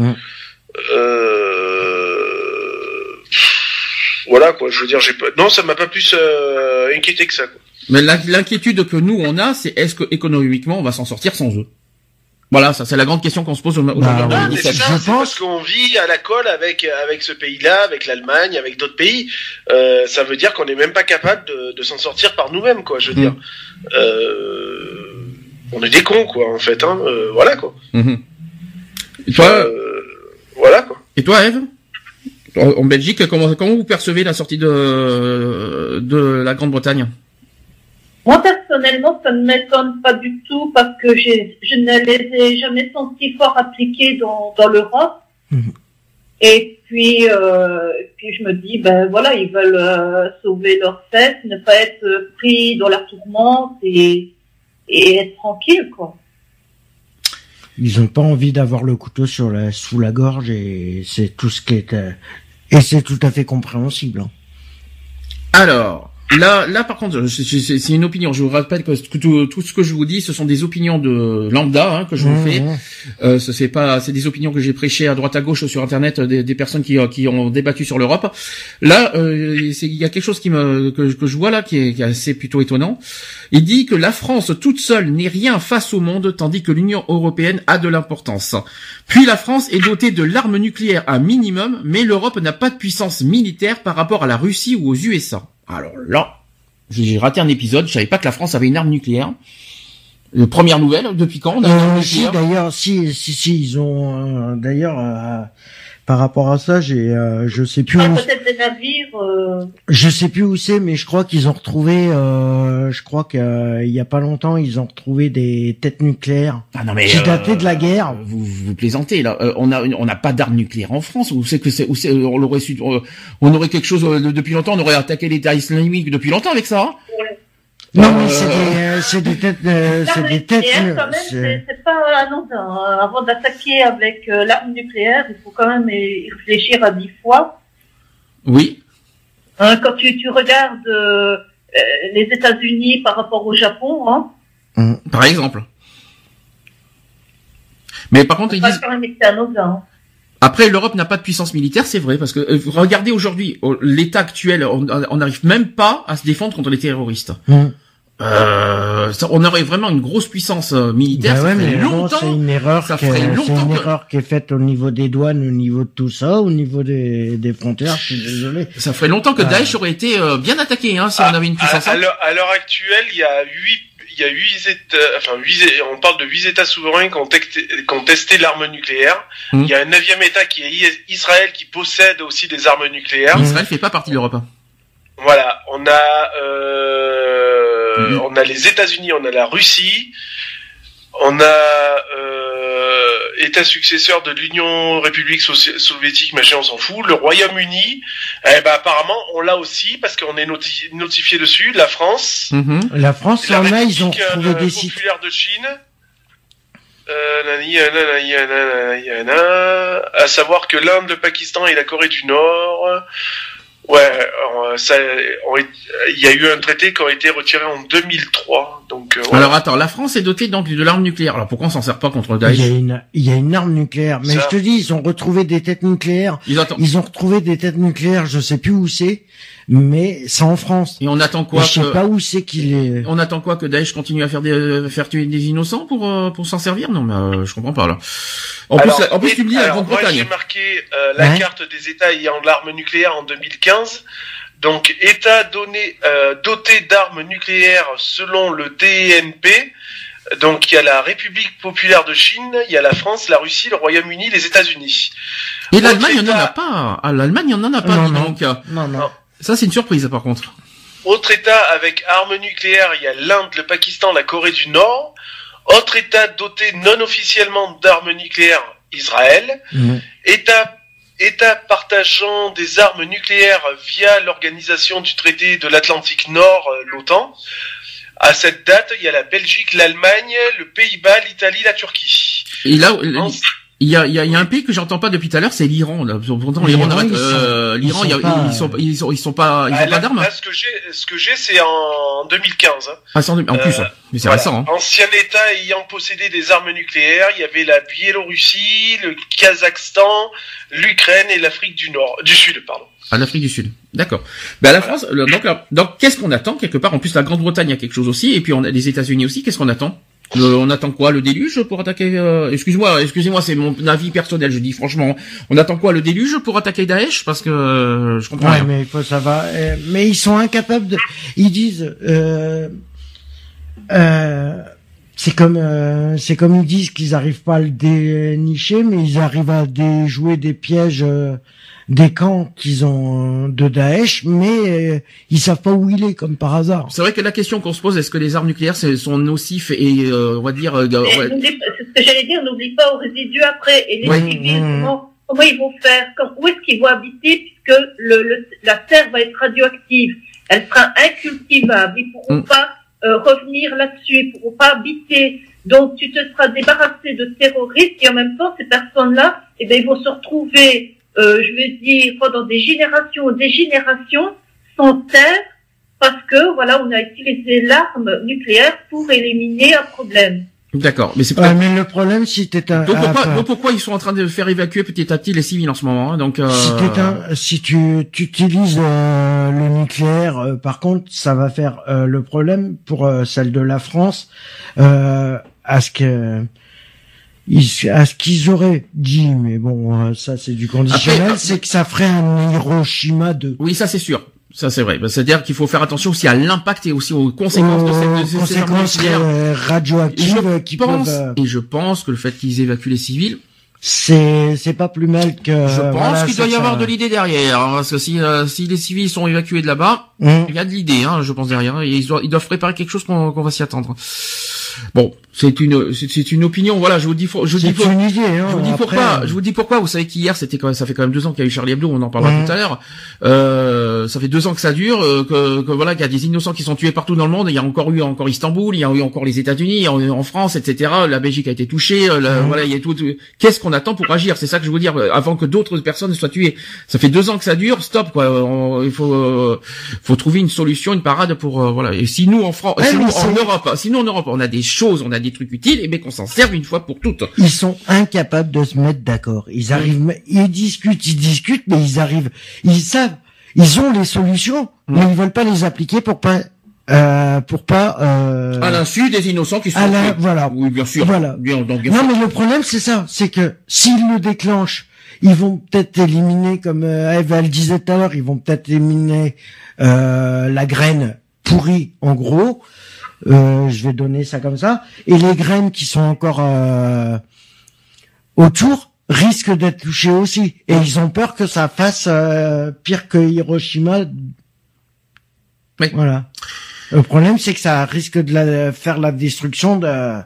voilà quoi. Je veux dire, non, ça m'a pas plus inquiété que ça. Quoi. Mais l'inquiétude que nous on a, c'est est-ce que économiquement on va s'en sortir sans eux? Voilà, ça c'est la grande question qu'on se pose aujourd'hui. C'est parce qu'on vit à la colle avec ce pays-là, avec l'Allemagne, avec d'autres pays. Ça veut dire qu'on n'est même pas capable de s'en sortir par nous-mêmes, quoi. Je veux dire, on est des cons, quoi, en fait. Hein. Voilà, quoi. Et toi, voilà, quoi. Et toi, Ève, en Belgique, comment vous percevez la sortie de la Grande-Bretagne? Moi, personnellement, ça ne m'étonne pas du tout parce que je ne les ai jamais sentis fort appliqués dans l'Europe. Et puis je me dis, ben voilà, ils veulent sauver leurs fesses, ne pas être pris dans la tourmente et être tranquille, quoi. Ils ont pas envie d'avoir le couteau sous la gorge et c'est tout ce qui est et c'est tout à fait compréhensible. Hein. Alors. Là, par contre, c'est une opinion. Je vous rappelle que tout ce que je vous dis, ce sont des opinions de lambda, hein, que je vous fais. C'est des opinions que j'ai prêchées à droite à gauche sur Internet, des personnes qui ont débattu sur l'Europe. Là, il y a quelque chose que je vois là qui est assez plutôt étonnant. Il dit que la France toute seule n'est rien face au monde, tandis que l'Union européenne a de l'importance. Puis la France est dotée de l'arme nucléaire à minimum, mais l'Europe n'a pas de puissance militaire par rapport à la Russie ou aux USA. Alors là, j'ai raté un épisode, je savais pas que la France avait une arme nucléaire. Première nouvelle, depuis quand on a une arme nucléaire ? D'ailleurs, si, ils ont, par rapport à ça, je sais plus où. Peut-être des navires. Je sais plus où c'est, mais je crois qu'ils ont retrouvé. Je crois qu'il y a pas longtemps, ils ont retrouvé des têtes nucléaires. Ah non mais. Qui dataient de la guerre. Vous plaisantez là. On n'a pas d'armes nucléaires en France. Où c'est on l'aurait su. On aurait quelque chose depuis longtemps. On aurait attaqué l'État islamique depuis longtemps avec ça. Hein. Non mais c'est des têtes. C'est des têtes. Quand même, c'est pas anodin. Avant d'attaquer avec l'arme nucléaire, il faut quand même y réfléchir à 10 fois. Oui. Quand tu regardes les États-Unis par rapport au Japon, hein. Par exemple. Mais par contre, ils disent. Quand même que c'est anodin. Après, l'Europe n'a pas de puissance militaire, c'est vrai, parce que regardez aujourd'hui l'état actuel, on n'arrive même pas à se défendre contre les terroristes. On aurait vraiment une grosse puissance militaire. Bah ça ouais, ferait longtemps. C'est une erreur. Une erreur qui est faite au niveau des douanes, au niveau de tout ça, au niveau des frontières. Je suis désolé. Ça ferait longtemps que Daesh aurait été bien attaqué, hein, si on avait une puissance. À l'heure actuelle, il y a 8 États, on parle de 8 États souverains qui ont testé l'arme nucléaire. Il y a un 9e État qui est Israël qui possède aussi des armes nucléaires. Israël fait pas partie de l'Europe. Voilà, on a les États-Unis, on a la Russie, on a État successeur de l'Union République soviétique, machin, on s'en fout. Le Royaume-Uni, apparemment, on l'a aussi parce qu'on est notifié dessus. La France, la France, la République ils ont trouvé des sites populaire de Chine. À savoir que l'Inde, le Pakistan et la Corée du Nord. Ouais, il y a eu un traité qui a été retiré en 2003. Donc, Alors attends, la France est dotée donc de l'arme nucléaire. Alors pourquoi on s'en sert pas contre Daesh ? Il y a une arme nucléaire. Mais je te dis, ils ont retrouvé des têtes nucléaires. Ils ont retrouvé des têtes nucléaires. Je sais plus où c'est, mais c'est en France. Et on attend quoi ? Je sais pas où c'est qu'il est. On attend quoi, que Daesh continue à faire tuer des innocents pour s'en servir ? Non, mais je comprends pas là. En plus, tu me dis la Grande-Bretagne. Moi, j'ai marqué la carte des États ayant de l'arme nucléaire en 2015. Donc, États dotés d'armes nucléaires selon le DNP. Donc, il y a la République populaire de Chine, il y a la France, la Russie, le Royaume-Uni, les États-Unis. Et l'Allemagne, il n'y en a pas. Ah, l'Allemagne, il n'y en a pas. Non. Ça, c'est une surprise, par contre. Autre État avec armes nucléaires, il y a l'Inde, le Pakistan, la Corée du Nord. Autre État doté non officiellement d'armes nucléaires, Israël. État partageant des armes nucléaires via l'organisation du traité de l'Atlantique Nord, l'OTAN. À cette date, il y a la Belgique, l'Allemagne, le Pays-Bas, l'Italie, la Turquie. Et là, il y a un pays que j'entends pas depuis tout à l'heure, c'est l'Iran. Là, pourtant l'Iran, ils sont pas d'armes. Là, ce que j'ai, c'est en 2015. Hein. Ah, c'est en plus, mais c'est récent. Hein. Ancien État ayant possédé des armes nucléaires, il y avait la Biélorussie, le Kazakhstan, l'Ukraine et l'Afrique du Sud, pardon. À l'Afrique du Sud. D'accord. Ben, la France, donc, qu'est-ce qu'on attend quelque part? En plus, la Grande-Bretagne a quelque chose aussi, et puis on a les États-Unis aussi. Qu'est-ce qu'on attend? On attend quoi, le déluge pour attaquer excusez-moi, c'est mon avis personnel, je dis franchement. On attend quoi, le déluge pour attaquer Daesh, parce que je comprends rien. Mais ça va. Mais ils sont incapables de. Ils disent. C'est comme ils disent qu'ils arrivent pas à le dénicher, mais ils arrivent à déjouer des pièges des camps qu'ils ont de Daesh, mais ils savent pas où il est, comme par hasard. C'est vrai que la question qu'on se pose, est-ce que les armes nucléaires sont nocifs et on va dire c'est ce que j'allais dire, n'oublie pas aux résidus après, et les civils, comment ils vont faire, où est-ce qu'ils vont habiter, puisque la terre va être radioactive, elle sera incultivable, ils pourront pas revenir là-dessus, ils pourront pas habiter. Donc tu te seras débarrassé de terroristes et en même temps ces personnes-là, ils vont se retrouver, je veux dire, pendant des générations sans terre, parce que voilà, on a utilisé l'arme nucléaire pour éliminer un problème. D'accord, mais c'est pas. Mais le problème, si t'es un. Donc pourquoi ils sont en train de faire évacuer petit à petit les civils en ce moment, hein, donc. Si tu utilises le nucléaire, par contre, ça va faire le problème pour celle de la France, à ce qu'ils auraient dit, mais bon, ça c'est du conditionnel, c'est que ça ferait un Hiroshima 2. Oui, ça c'est sûr. Ça c'est vrai. C'est-à-dire qu'il faut faire attention aussi à l'impact et aussi aux conséquences de ces conséquences radioactives qui peuvent. Et je pense que le fait qu'ils évacuent les civils, c'est pas plus mal que. Je pense qu'il doit y avoir de l'idée derrière, hein, parce que si les civils sont évacués de là-bas, il y a de l'idée, hein, je pense derrière. Et ils doivent préparer quelque chose qu'on va s'y attendre. Bon, c'est une opinion, voilà, je vous dis pourquoi, vous savez qu'hier ça fait quand même 2 ans qu'il y a eu Charlie Hebdo, on en parlera tout à l'heure, ça fait 2 ans que ça dure, que voilà, qu'il y a des innocents qui sont tués partout dans le monde, il y a encore Istanbul, il y a eu encore les États-Unis, en France, etc., la Belgique a été touchée, voilà, il y a tout, qu'est-ce qu'on attend pour agir, c'est ça que je veux dire, avant que d'autres personnes soient tuées. Ça fait 2 ans que ça dure, stop, quoi, il faut trouver une solution, une parade pour, voilà, et si nous en France, en Europe, on a des choses, on a des trucs utiles, et bien qu'on s'en serve une fois pour toutes. Ils sont incapables de se mettre d'accord. Ils arrivent, ils discutent, mais ils savent, ils ont les solutions, mais ils veulent pas les appliquer pour pas à l'insu des innocents qui sont voilà. Oui, bien sûr. Voilà. Non, mais le problème c'est ça, c'est que s'ils le déclenchent, ils vont peut-être éliminer, comme Eva le disait tout à l'heure, ils vont peut-être éliminer la graine pourrie, en gros. Je vais donner ça comme ça. Et les graines qui sont encore autour risquent d'être touchées aussi. Et ils ont peur que ça fasse pire que Hiroshima. Oui. Voilà. Le problème, c'est que ça risque de faire la destruction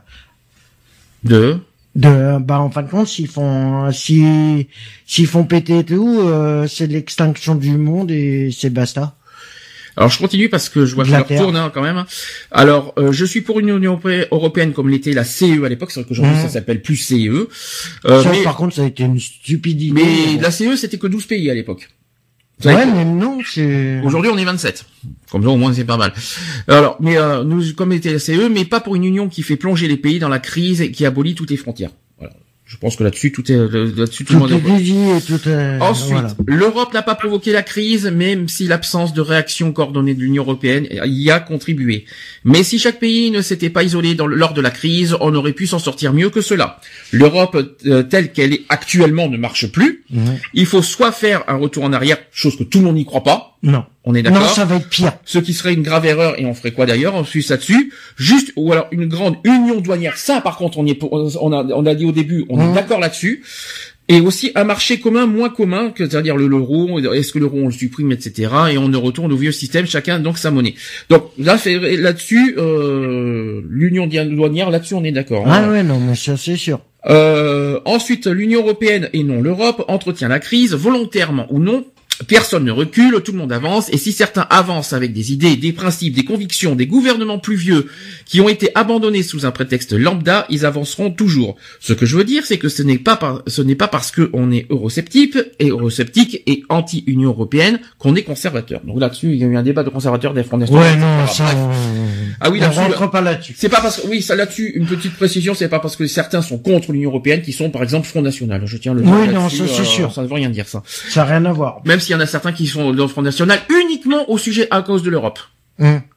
en fin de compte, s'ils font péter et tout, c'est l'extinction du monde et c'est basta. Alors je continue parce que je vois que l'heure tourne quand même. Alors je suis pour une Union européenne comme l'était la CE à l'époque, c'est vrai qu'aujourd'hui ça s'appelle plus CE. Mais par contre ça a été une stupidité. Mais la CE c'était que 12 pays à l'époque. Ouais, mais non, c'est... Aujourd'hui on est 27. Comme ça au moins c'est pas mal. Alors mais nous comme était la CE, mais pas pour une union qui fait plonger les pays dans la crise et qui abolit toutes les frontières. Voilà. Je pense que là-dessus tout le monde est Ensuite, voilà. L'Europe n'a pas provoqué la crise, même si l'absence de réaction coordonnée de l'Union européenne y a contribué. Mais si chaque pays ne s'était pas isolé lors de la crise, on aurait pu s'en sortir mieux que cela. L'Europe telle qu'elle est actuellement ne marche plus. Il faut soit faire un retour en arrière, chose que tout le monde n'y croit pas. Non. On est d'accord. Non, ça va être pire. Ce qui serait une grave erreur, et on ferait quoi d'ailleurs? On suit ça dessus. Juste, ou alors une grande union douanière. Ça, par contre, on a dit au début, on est d'accord là-dessus. Et aussi un marché commun, moins commun, que c'est-à-dire l'euro. Est-ce que l'euro on le supprime, etc. Et on retourne au vieux système, chacun donc sa monnaie. Donc là-dessus, l'union douanière, là-dessus on est d'accord. Ah ouais, non, mais ça c'est sûr. Ensuite, l'Union européenne et non l'Europe entretient la crise, volontairement ou non. Personne ne recule, tout le monde avance, et si certains avancent avec des idées, des principes, des convictions, des gouvernements plus vieux qui ont été abandonnés sous un prétexte lambda, ils avanceront toujours. Ce que je veux dire, c'est que ce n'est pas parce que on est eurosceptique et anti-Union européenne qu'on est conservateur. Donc là-dessus, il y a eu un débat de conservateurs des Front National. Ouais, non, ça, ah oui, on rentre pas là-dessus. C'est pas parce que, oui, ça là-dessus, une petite précision, c'est pas parce que certains sont contre l'Union européenne qui sont, par exemple, Front National. Je tiens le dire. Oui, non, ça, c'est sûr. Ça ne veut rien dire, ça. Ça n'a rien à voir. Même s'il y en a certains qui sont dans le Front National uniquement au sujet à cause de l'Europe.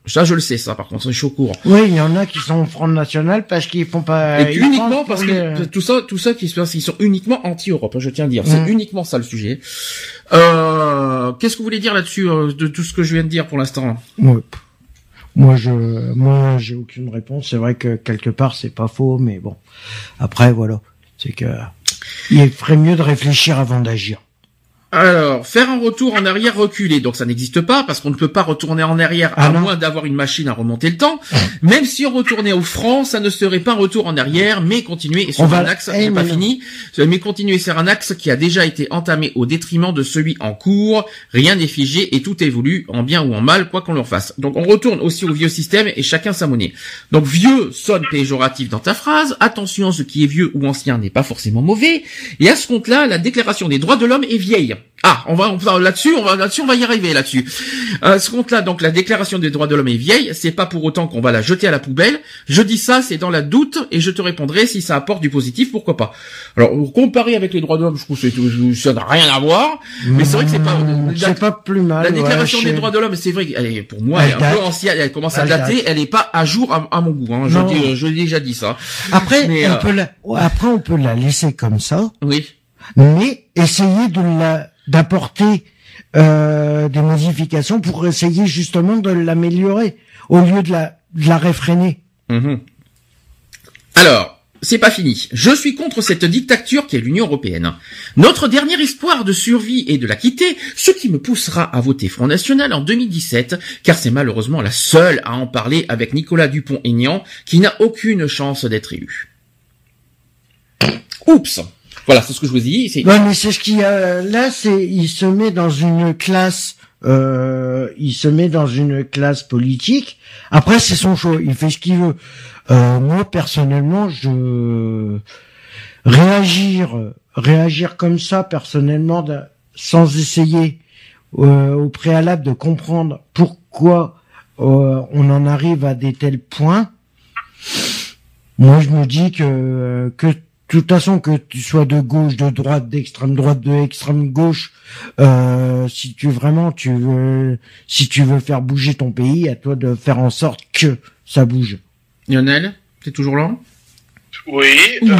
Ça, je le sais, ça, par contre, je suis au courant. Oui, il y en a qui sont au Front National parce qu'ils font pas... Et uniquement parce que tout ça qui ils sont uniquement anti-Europe, je tiens à dire. C'est uniquement ça, le sujet. Qu'est-ce que vous voulez dire là-dessus, de tout ce que je viens de dire pour l'instant? Ouais. Moi, j'ai aucune réponse. C'est vrai que quelque part, c'est pas faux, mais bon. Après, voilà. C'est que, il ferait mieux de réfléchir avant d'agir. Alors, faire un retour en arrière reculé, donc ça n'existe pas parce qu'on ne peut pas retourner en arrière à moins d'avoir une machine à remonter le temps. Même si on retournait au franc, ça ne serait pas un retour en arrière, mais continuer sur un axe, c'est pas fini, mais continuer sur un axe qui a déjà été entamé au détriment de celui en cours. Rien n'est figé et tout évolue en bien ou en mal, quoi qu'on leur fasse. Donc on retourne aussi au vieux système et chacun sa monnaie. Donc vieux sonne péjoratif dans ta phrase. Attention, ce qui est vieux ou ancien n'est pas forcément mauvais. Et à ce compte-là, la déclaration des droits de l'homme est vieille. Ah, on va y arriver là-dessus. Ce compte-là, donc la déclaration des droits de l'homme est vieille, c'est pas pour autant qu'on va la jeter à la poubelle. Je dis ça, c'est dans la doute, et je te répondrai si ça apporte du positif, pourquoi pas. Alors, comparé avec les droits de l'homme, je trouve que ça n'a rien à voir, mais c'est vrai que c'est pas plus mal. La déclaration des droits de l'homme, c'est vrai qu'elle est, pour moi, elle est un peu ancienne, elle commence à dater, elle est pas à jour à mon goût, hein. Je l'ai déjà dit ça. Après, on peut la laisser comme ça. Oui. Mais essayer d'apporter des modifications pour essayer justement de l'améliorer au lieu de la réfréner. Alors, c'est pas fini. Je suis contre cette dictature qui est l'Union européenne. Notre dernier espoir de survie est de la quitter, ce qui me poussera à voter Front National en 2017, car c'est malheureusement la seule à en parler avec Nicolas Dupont-Aignan, qui n'a aucune chance d'être élu. Oups. Voilà, c'est ce que je vous dis. Non, mais c'est ce qu'il y a là, il se met dans une classe, politique. Après, c'est son choix, il fait ce qu'il veut. Moi, personnellement, réagir comme ça, personnellement, sans essayer au préalable de comprendre pourquoi on en arrive à des tels points. Moi, je me dis que de toute façon, que tu sois de gauche, de droite, d'extrême droite, de extrême gauche, si tu veux faire bouger ton pays, à toi de faire en sorte que ça bouge. Lionel, t'es toujours là? Oui.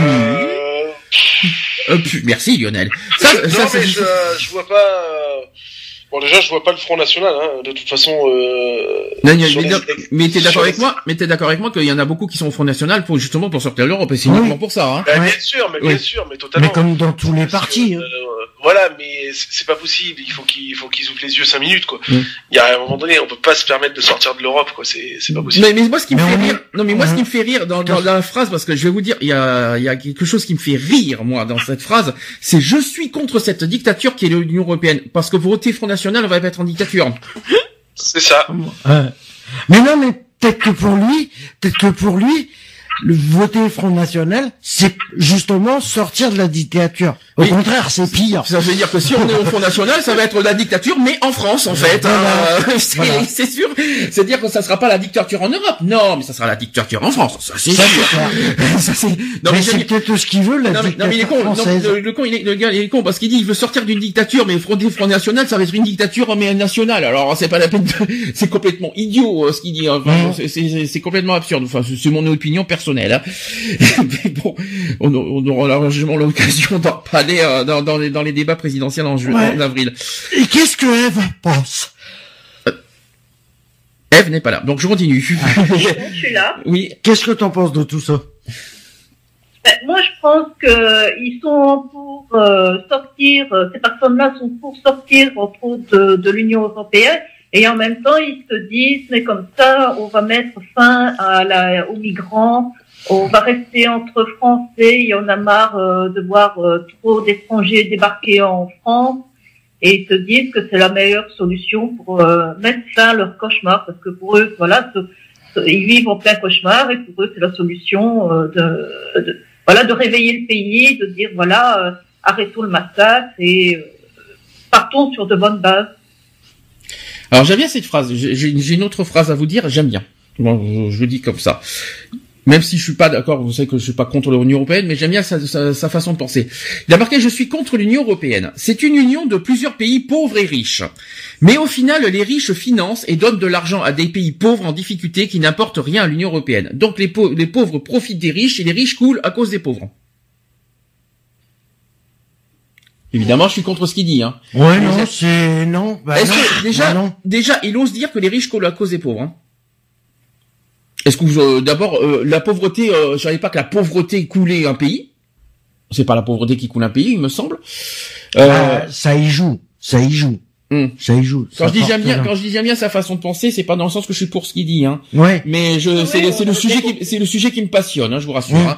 Merci Lionel. Je vois pas. Bon, déjà, je vois pas le Front National, hein. De toute façon. Mais t'es d'accord avec moi? Mais t'es d'accord avec moi qu'il y en a beaucoup qui sont au Front National pour sortir de l'Europe, et c'est uniquement pour ça, hein. Bien sûr, mais totalement. Mais comme dans tous les partis. Voilà, mais c'est pas possible. Il faut qu'ils ouvrent les yeux 5 minutes, quoi. Il y a un moment donné, on peut pas se permettre de sortir de l'Europe, quoi. C'est pas possible. Mais moi, ce qui me fait rire, dans la phrase, parce que je vais vous dire, il y a quelque chose qui me fait rire, moi, dans cette phrase, c'est je suis contre cette dictature qui est l'Union européenne, parce que pour voter Front National, on va pas être en dictature. C'est ça. Mais non, mais peut-être que pour lui, le voter Front National, c'est justement sortir de la dictature. Au contraire, c'est pire. Ça veut dire que si on est au Front National, ça va être la dictature, mais en France, en fait. C'est sûr. C'est-à-dire que ça sera pas la dictature en Europe. Non, mais ça sera la dictature en France. Ça, c'est sûr. Mais c'est peut-être ce qu'il veut, la dictature mais il est con. française. Le gars, il est con, parce qu'il dit, il veut sortir d'une dictature, mais Front National, ça va être une dictature, mais nationale. Alors, c'est pas la peine c'est complètement idiot, ce qu'il dit. Enfin, c'est complètement absurde. Enfin, c'est mon opinion personnelle. Mais bon, on aura largement l'occasion d'en parler dans les débats présidentiels en avril. Et qu'est-ce que Eve pense? Eve n'est pas là, donc je continue. Je suis là. Oui. Qu'est-ce que t'en penses de tout ça? Moi, je pense que ils sont pour sortir. Ces personnes-là sont pour sortir de l'Union européenne. Et en même temps, ils se disent, mais comme ça, on va mettre fin aux migrants, on va rester entre Français, il y en a marre de voir trop d'étrangers débarquer en France, et ils se disent que c'est la meilleure solution pour mettre fin à leur cauchemar, parce que pour eux, voilà, ils vivent en plein cauchemar, et pour eux, c'est la solution de réveiller le pays, de dire, voilà, arrêtons le massacre et partons sur de bonnes bases. Alors j'aime bien cette phrase, j'ai une autre phrase à vous dire, j'aime bien. Bon, je le dis comme ça. Même si je suis pas d'accord, vous savez que je suis pas contre l'Union européenne, mais j'aime bien sa façon de penser. Il a marqué « Je suis contre l'Union européenne. C'est une union de plusieurs pays pauvres et riches. Mais au final, les riches financent et donnent de l'argent à des pays pauvres en difficulté qui n'apportent rien à l'Union européenne. Donc les pauvres profitent des riches et les riches coulent à cause des pauvres. » Évidemment, je suis contre ce qu'il dit. Hein. Ouais, non, c'est... Non. Bah, est-ce non. que non. déjà, il ose dire que les riches coulent à cause des pauvres. Hein. Est-ce que vous, d'abord, la pauvreté, je savais pas que la pauvreté coulait un pays. C'est pas la pauvreté qui coule un pays, il me semble. Ça y joue. Ça y joue. Quand je dis j'aime bien sa façon de penser, c'est pas dans le sens que je suis pour ce qu'il dit, hein. Ouais. Mais c'est le sujet qui me passionne, hein, je vous rassure. Hein.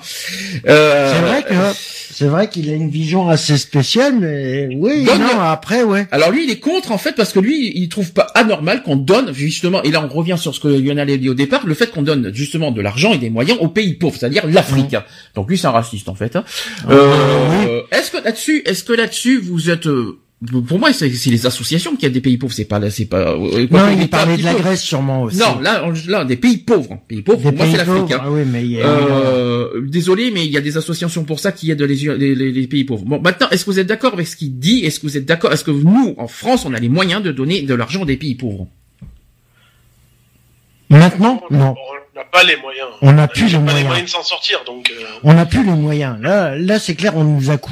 C'est vrai qu'il a une vision assez spéciale, mais oui, après, ouais. Alors lui, il est contre, en fait, parce que lui, il trouve pas anormal qu'on donne, justement, et là on revient sur ce que Lionel a dit au départ, le fait qu'on donne, justement, de l'argent et des moyens aux pays pauvres, c'est-à-dire l'Afrique. Donc lui, c'est un raciste, en fait. Hein. Oui. Est-ce que là-dessus, vous êtes... Pour moi, c'est les associations qui aident des pays pauvres, c'est pas. Non, il parlait de la Grèce sûrement aussi. Non, là, des pays pauvres. Pays pauvres, pour moi, c'est l'Afrique. Hein. Ah oui, mais désolé, mais il y a des associations pour ça qui aident les pays pauvres. Bon, maintenant, est-ce que vous êtes d'accord avec ce qu'il dit? Est-ce que vous êtes d'accord? Est-ce que nous, en France, on a les moyens de donner de l'argent des pays pauvres? Maintenant, non. On n'a pas les moyens. On n'a plus les moyens de s'en sortir, donc. On n'a plus les moyens. Là, c'est clair, on nous a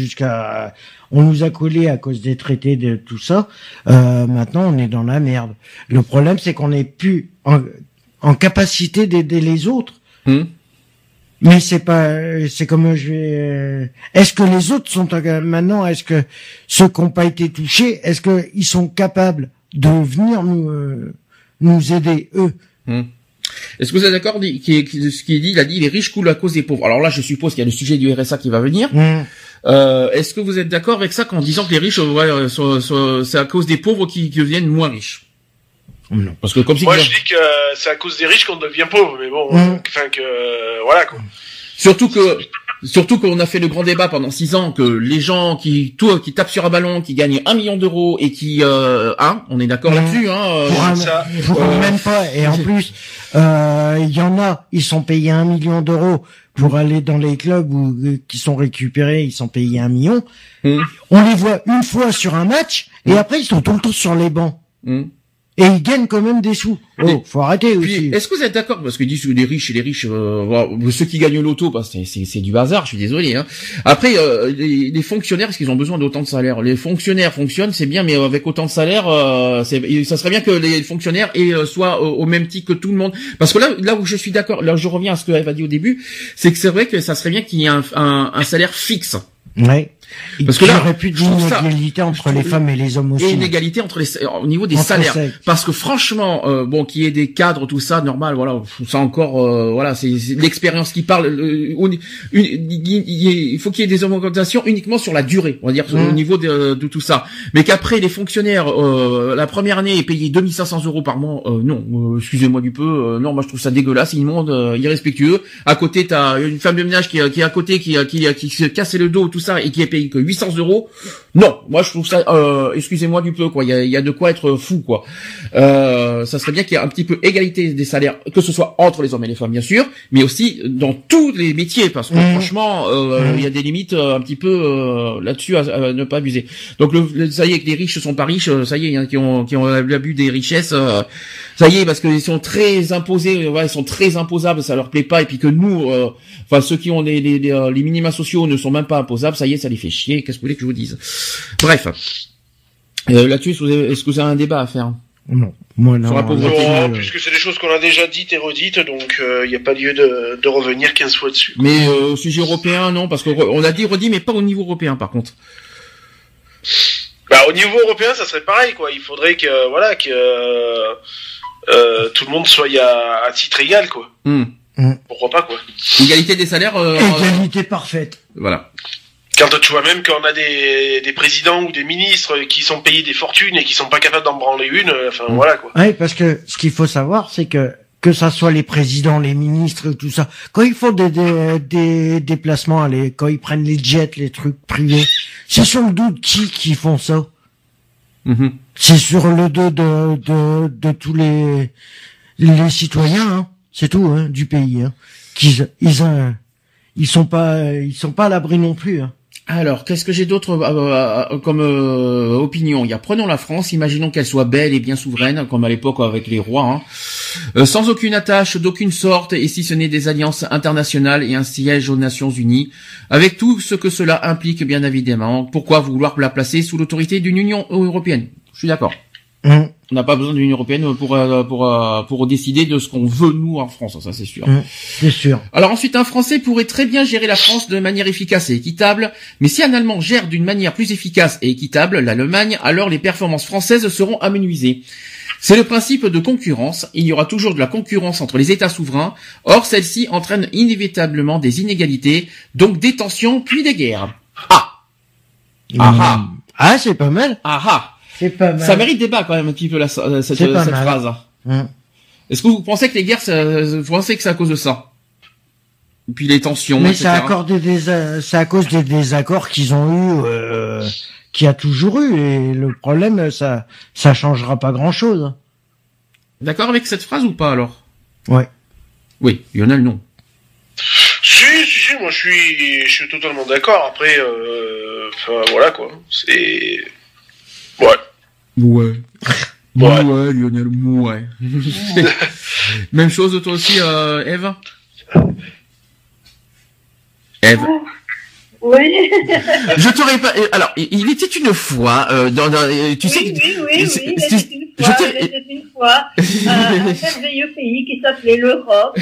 collé à cause des traités de tout ça. Maintenant, on est dans la merde. Le problème, c'est qu'on n'est plus en capacité d'aider les autres. Mais c'est comme est-ce que les autres sont maintenant, est-ce que ceux qui n'ont pas été touchés, est-ce qu'ils sont capables de venir nous aider, eux? Est-ce que vous êtes d'accord ce qu'il dit? Il a dit les riches coulent à cause des pauvres. Alors là, je suppose qu'il y a le sujet du RSA qui va venir. Est-ce que vous êtes d'accord avec ça en disant que les riches, c'est à cause des pauvres qui deviennent moins riches? Non. Parce que comme moi, je dis que c'est à cause des riches qu'on devient pauvre, mais bon, voilà quoi. Surtout qu'on a fait le grand débat pendant 6 ans que les gens qui tapent sur un ballon, qui gagnent 1 million d'euros et qui, on est d'accord là-dessus, même pas. Et en plus, il y en a, ils sont payés 1 million d'euros pour aller dans les clubs qui sont récupérés, ils sont payés 1 million. On les voit une fois sur un match et après ils sont tout le temps sur les bancs. Et ils gagnent quand même des sous. Faut arrêter aussi. Est-ce que vous êtes d'accord? Parce qu'ils disent les riches, ceux qui gagnent l'auto, c'est du hasard, je suis désolé, hein. Après, les fonctionnaires, est-ce qu'ils ont besoin d'autant de salaire? Les fonctionnaires fonctionnent, c'est bien, mais avec autant de salaire, ça serait bien que les fonctionnaires soient au même titre que tout le monde. Parce que là où je suis d'accord, là où je reviens à ce que Eve a dit au début, c'est que c'est vrai que ça serait bien qu'il y ait un salaire fixe. Ouais. Parce que là, il n'y aurait plus d'inégalité entre les femmes et les hommes aussi. Et inégalité au niveau des salaires. Parce que franchement, qu'il y ait des cadres, tout ça, normal, voilà, ça encore, c'est l'expérience qui parle. Il faut qu'il y ait des augmentations uniquement sur la durée, on va dire, au niveau de tout ça. Mais qu'après, les fonctionnaires, la première année est payé 2500 euros par mois, non, excusez-moi du peu, non, moi je trouve ça dégueulasse, immonde, irrespectueux. À côté, t'as une femme de ménage qui est à côté, qui se casse le dos, tout ça, et qui est payé que 800 euros. Non, moi je trouve ça, excusez-moi du peu, quoi. Il y a de quoi être fou, quoi. Ça serait bien qu'il y ait un petit peu égalité des salaires, que ce soit entre les hommes et les femmes, bien sûr, mais aussi dans tous les métiers, parce que franchement, il y a des limites un petit peu là-dessus à ne pas abuser. Donc ça y est, que les riches sont pas riches, ça y est, hein, qui ont l'abus des richesses, ça y est, parce qu'ils sont très imposés, ils sont très imposables, ça leur plaît pas, et puis que nous, ceux qui ont les minima sociaux ne sont même pas imposables, ça y est, ça les fait chier. Qu'est-ce que vous voulez que je vous dise? Bref. Là-dessus, est-ce que vous avez un débat à faire? Non. Moi, non. Sur la pauvreté, puisque c'est des choses qu'on a déjà dites et redites, donc il n'y a pas lieu de revenir 15 fois dessus. Mais au sujet européen, non, parce qu'on a redit, mais pas au niveau européen, par contre. Au niveau européen, ça serait pareil, quoi. Il faudrait que tout le monde soit à titre égal, quoi. Pourquoi pas, quoi. Égalité des salaires. Égalité parfaite. Voilà. Quand tu vois même qu'on a des présidents ou des ministres qui sont payés des fortunes et qui sont pas capables d'en branler une, voilà, quoi. Oui, parce que ce qu'il faut savoir, c'est que ça soit les présidents, les ministres, tout ça, quand ils font des déplacements, quand ils prennent les jets, les trucs privés, c'est sur le dos de qui font ça? C'est sur le dos de tous les citoyens, hein. C'est tout, hein, du pays, hein. ils sont pas à l'abri non plus. Hein. Alors, qu'est-ce que j'ai d'autre comme opinion? Il y a prenons la France, imaginons qu'elle soit belle et bien souveraine, comme à l'époque avec les rois, hein. Sans aucune attache d'aucune sorte, et si ce n'est des alliances internationales et un siège aux Nations Unies, avec tout ce que cela implique, bien évidemment. Pourquoi vouloir la placer sous l'autorité d'une Union européenne? Je suis d'accord. On n'a pas besoin de l'Union européenne pour décider de ce qu'on veut nous en France, ça c'est sûr. C'est sûr. Alors ensuite, un Français pourrait très bien gérer la France de manière efficace et équitable, mais si un Allemand gère d'une manière plus efficace et équitable l'Allemagne, alors les performances françaises seront amenuisées. C'est le principe de concurrence. Il y aura toujours de la concurrence entre les États souverains. Or, celle-ci entraîne inévitablement des inégalités, donc des tensions puis des guerres. Ah, c'est pas mal. C'est pas mal. Ça mérite débat quand même un petit peu cette phrase. Est-ce que vous pensez que les guerres, vous pensez que c'est à cause de ça? Et puis les tensions, mais etc. c'est à cause des désaccords qu'ils ont eu, qu'il y a toujours eu, et le problème, ça changera pas grand-chose. D'accord avec cette phrase ou pas alors? Ouais. Oui, Lionel, non. Si, moi je suis totalement d'accord. Après, voilà quoi. C'est... Ouais, Lionel, ouais. Même chose toi aussi, Eve? Eve. Oui. Je t'aurais pas. Alors, il était une fois tu sais. Oui. Il était une fois un merveilleux pays qui s'appelait l'Europe,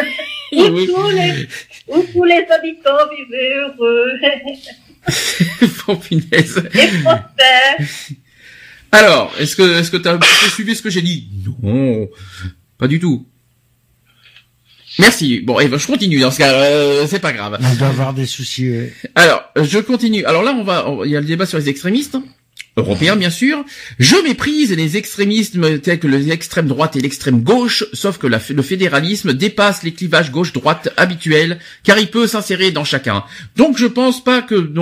où tous les habitants vivaient heureux. Bon, punaise. Et prospères. Alors, est-ce que t'as un petit peu suivi ce que j'ai dit? Non, pas du tout. Merci. Bon, je continue dans ce cas. C'est pas grave. On doit avoir des soucis. Alors, je continue. Alors là, il y a le débat sur les extrémistes européens, bien sûr. Je méprise les extrémismes tels que l'extrême droite et l'extrême gauche, sauf que le fédéralisme dépasse les clivages gauche-droite habituels, car il peut s'insérer dans chacun. Donc, je ne pense pas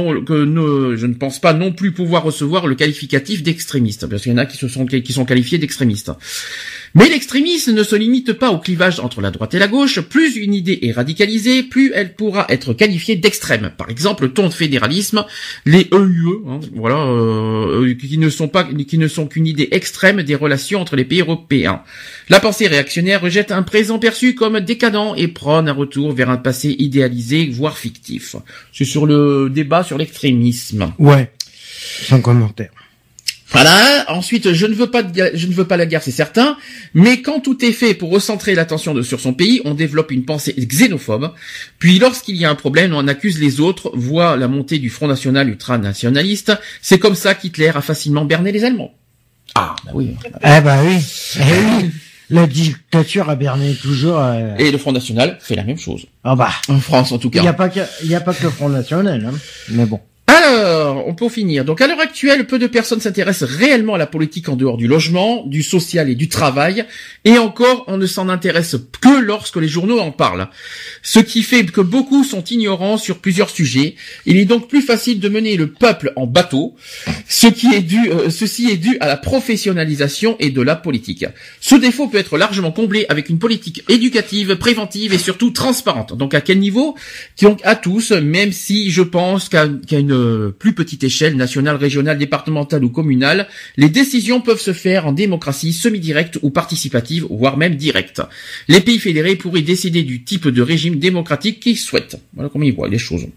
non plus pouvoir recevoir le qualificatif d'extrémiste, parce qu'il y en a qui sont qualifiés d'extrémistes. Mais l'extrémisme ne se limite pas au clivage entre la droite et la gauche. Plus une idée est radicalisée, plus elle pourra être qualifiée d'extrême. Par exemple, le ton de fédéralisme, les EUE, qui ne sont qu'une idée extrême des relations entre les pays européens. La pensée réactionnaire rejette un présent perçu comme décadent et prône un retour vers un passé idéalisé, voire fictif. C'est sur le débat sur l'extrémisme. Ouais. Sans commentaire. Voilà. Ensuite, je ne veux pas la guerre, c'est certain. Mais quand tout est fait pour recentrer l'attention sur son pays, on développe une pensée xénophobe. Puis, lorsqu'il y a un problème, on accuse les autres, voit la montée du Front National ultranationaliste. C'est comme ça qu'Hitler a facilement berné les Allemands. Ah, bah oui. Oui. La dictature a berné toujours. Et le Front National fait la même chose. Ah bah. En France, en tout cas. Il y a pas que le Front National, hein. Mais bon. Alors, on peut finir. Donc, à l'heure actuelle, peu de personnes s'intéressent réellement à la politique en dehors du logement, du social et du travail. Et encore, on ne s'en intéresse que lorsque les journaux en parlent. Ce qui fait que beaucoup sont ignorants sur plusieurs sujets. Il est donc plus facile de mener le peuple en bateau. Ceci est dû à la professionnalisation et de la politique. Ce défaut peut être largement comblé avec une politique éducative, préventive et surtout transparente. Donc, à quel niveau? Donc, à tous, même si je pense qu'à une plus petite échelle, nationale, régionale, départementale ou communale, les décisions peuvent se faire en démocratie semi-directe ou participative, voire même directe. Les pays fédérés pourraient décider du type de régime démocratique qu'ils souhaitent. Voilà comment ils voient les choses.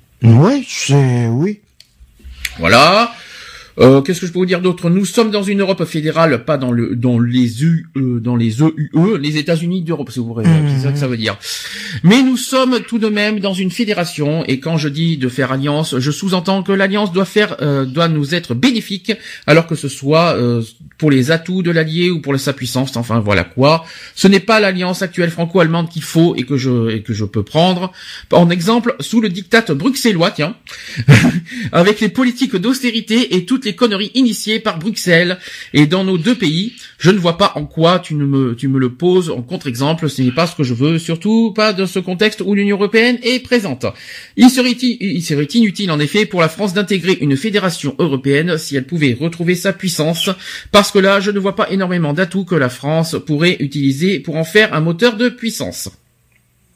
Oui. Voilà. Qu'est-ce que je peux vous dire d'autre? Nous sommes dans une Europe fédérale, pas dans les EUE, les États-Unis d'Europe, c'est vrai, c'est ça que ça veut dire. Mais nous sommes tout de même dans une fédération, et quand je dis de faire alliance, je sous-entends que l'alliance doit nous être bénéfique, alors que ce soit pour les atouts de l'allié ou pour sa puissance, enfin voilà quoi. Ce n'est pas l'alliance actuelle franco-allemande qu'il faut et que je peux prendre. En exemple, sous le diktat bruxellois, tiens, avec les politiques d'austérité et toutes les conneries initiées par Bruxelles et dans nos deux pays, je ne vois pas en quoi tu me le poses en contre-exemple. Ce n'est pas ce que je veux, surtout pas dans ce contexte où l'Union européenne est présente. Il serait inutile en effet pour la France d'intégrer une fédération européenne si elle pouvait retrouver sa puissance, parce que là je ne vois pas énormément d'atouts que la France pourrait utiliser pour en faire un moteur de puissance.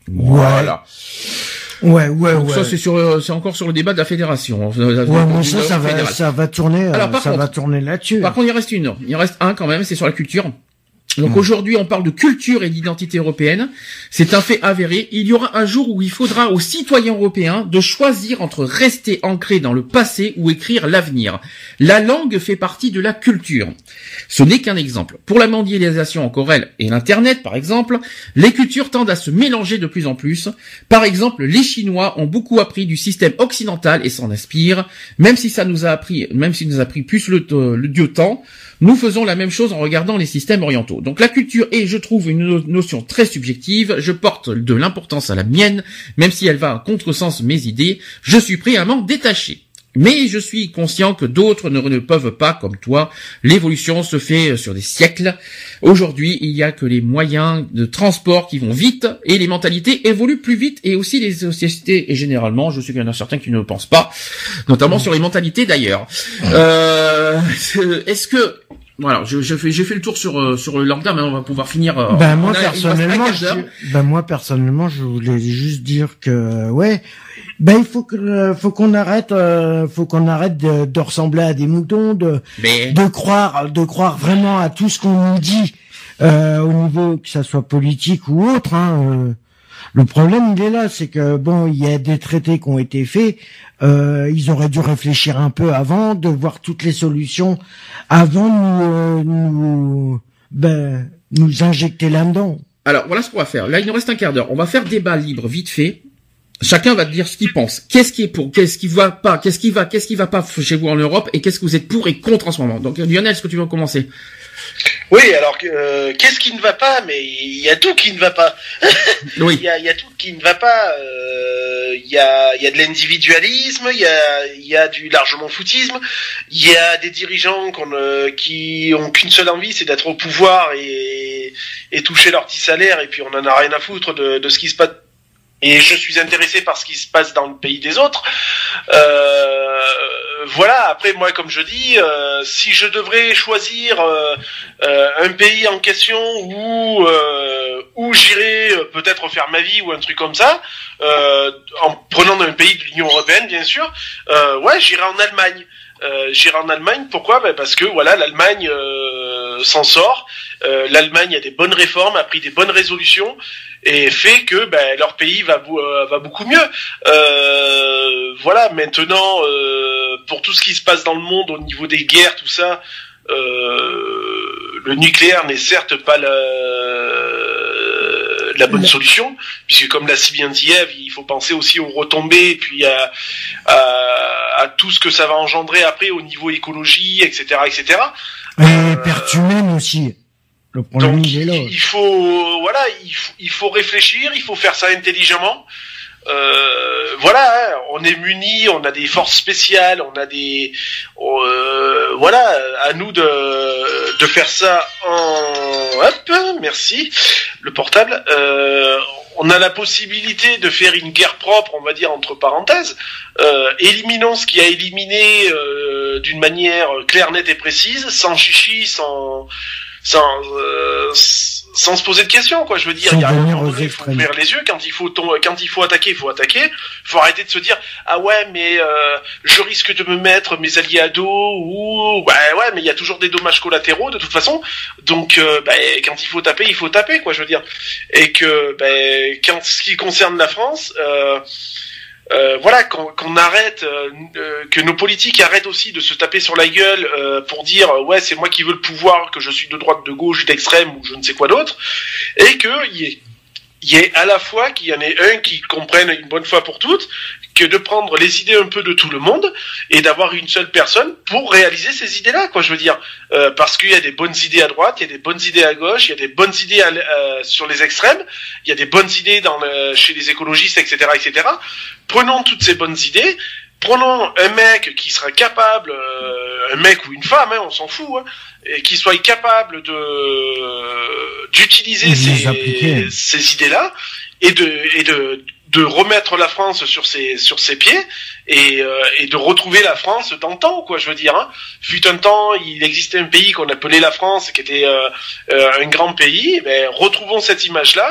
Voilà. Ouais. Donc ça c'est encore sur le débat de la fédération. Ouais, mais ça va tourner. Alors, va tourner là-dessus. Par contre, il reste un quand même, c'est sur la culture. Donc aujourd'hui, on parle de culture et d'identité européenne. C'est un fait avéré. Il y aura un jour où il faudra aux citoyens européens de choisir entre rester ancrés dans le passé ou écrire l'avenir. La langue fait partie de la culture. Ce n'est qu'un exemple. Pour la mondialisation encore elle et l'Internet, par exemple, les cultures tendent à se mélanger de plus en plus. Par exemple, les Chinois ont beaucoup appris du système occidental et s'en inspirent. Même si nous a pris plus le temps, nous faisons la même chose en regardant les systèmes orientaux. Donc la culture est, je trouve, une notion très subjective. Je porte de l'importance à la mienne, même si elle va à contresens mes idées. Je suis prêt à m'en détacher. Mais je suis conscient que d'autres ne peuvent pas, comme toi. L'évolution se fait sur des siècles. Aujourd'hui, il n'y a que les moyens de transport qui vont vite et les mentalités évoluent plus vite et aussi les sociétés. Et généralement, je sais qu'il y en a certains qui ne le pensent pas, notamment sur les mentalités d'ailleurs. Est-ce que voilà, j'ai fait le tour sur le lambda, mais on va pouvoir finir. Moi personnellement, je voulais juste dire que il faut qu'on arrête de ressembler à des moutons, de croire vraiment à tout ce qu'on nous dit au niveau que ça soit politique ou autre. Le problème il est là, c'est que il y a des traités qui ont été faits. Ils auraient dû réfléchir un peu avant, de voir toutes les solutions avant de nous injecter là-dedans. Alors voilà ce qu'on va faire. Là, il nous reste un quart d'heure. On va faire débat libre vite fait. Chacun va dire ce qu'il pense. Qu'est-ce qui est pour, qu'est-ce qui va pas, qu'est-ce qui va pas chez vous en Europe et qu'est-ce que vous êtes pour et contre en ce moment. Donc Lionel, est-ce que tu veux commencer? Oui, alors qu'est-ce qui ne va pas? Mais il y a tout qui ne va pas. Oui. Il y a tout qui ne va pas. Il y a de l'individualisme, il y a du largement foutisme, il y a des dirigeants qui ont qu'une seule envie, c'est d'être au pouvoir et toucher leur petit salaire, et puis on en a rien à foutre de ce qui se passe. Et je suis intéressé par ce qui se passe dans le pays des autres. Voilà, après moi comme je dis, si je devrais choisir un pays en question où j'irais peut-être faire ma vie ou un truc comme ça, en prenant un pays de l'Union européenne bien sûr, j'irais en Allemagne. J'irai en Allemagne, pourquoi? Parce que voilà, l'Allemagne s'en sort. L'Allemagne a des bonnes réformes, a pris des bonnes résolutions et fait que leur pays va beaucoup mieux. Voilà, maintenant pour tout ce qui se passe dans le monde au niveau des guerres, tout ça, le nucléaire n'est certes pas la bonne solution, puisque comme l'a si bien dit Ève, il faut penser aussi aux retombées et puis à tout ce que ça va engendrer après au niveau écologie, etc., etc. Perte humaine aussi. Le problème donc, il est là. Il faut réfléchir, il faut faire ça intelligemment. On est munis, on a des forces spéciales, on a des, à nous de faire ça merci, le portable. On a la possibilité de faire une guerre propre, on va dire entre parenthèses, éliminons ce qui a éliminé d'une manière claire, nette et précise, sans chichi, sans se poser de questions, quoi. Je veux dire, il y a il faut ouvrir les yeux quand il faut attaquer, il faut attaquer. Faut arrêter de se dire mais je risque de me mettre mes alliés à dos ou mais il y a toujours des dommages collatéraux de toute façon. Donc quand il faut taper, quoi. Je veux dire, et que quand ce qui concerne la France. Qu'on arrête, que nos politiques arrêtent aussi de se taper sur la gueule pour dire c'est moi qui veux le pouvoir, que je suis de droite, de gauche, d'extrême ou je ne sais quoi d'autre, et qu'il y ait à la fois qu'il y en ait un qui comprenne une bonne fois pour toutes que de prendre les idées un peu de tout le monde et d'avoir une seule personne pour réaliser ces idées-là, quoi. Je veux dire, parce qu'il y a des bonnes idées à droite, il y a des bonnes idées à gauche, il y a des bonnes idées sur les extrêmes, il y a des bonnes idées chez les écologistes, etc., etc. Prenons toutes ces bonnes idées, prenons un mec qui sera capable, un mec ou une femme, on s'en fout, et qui soit capable d'utiliser ces idées-là et de remettre la France sur ses pieds et de retrouver la France d'antan, quoi. Je veux dire, fut un temps, il existait un pays qu'on appelait la France, qui était un grand pays. Retrouvons cette image-là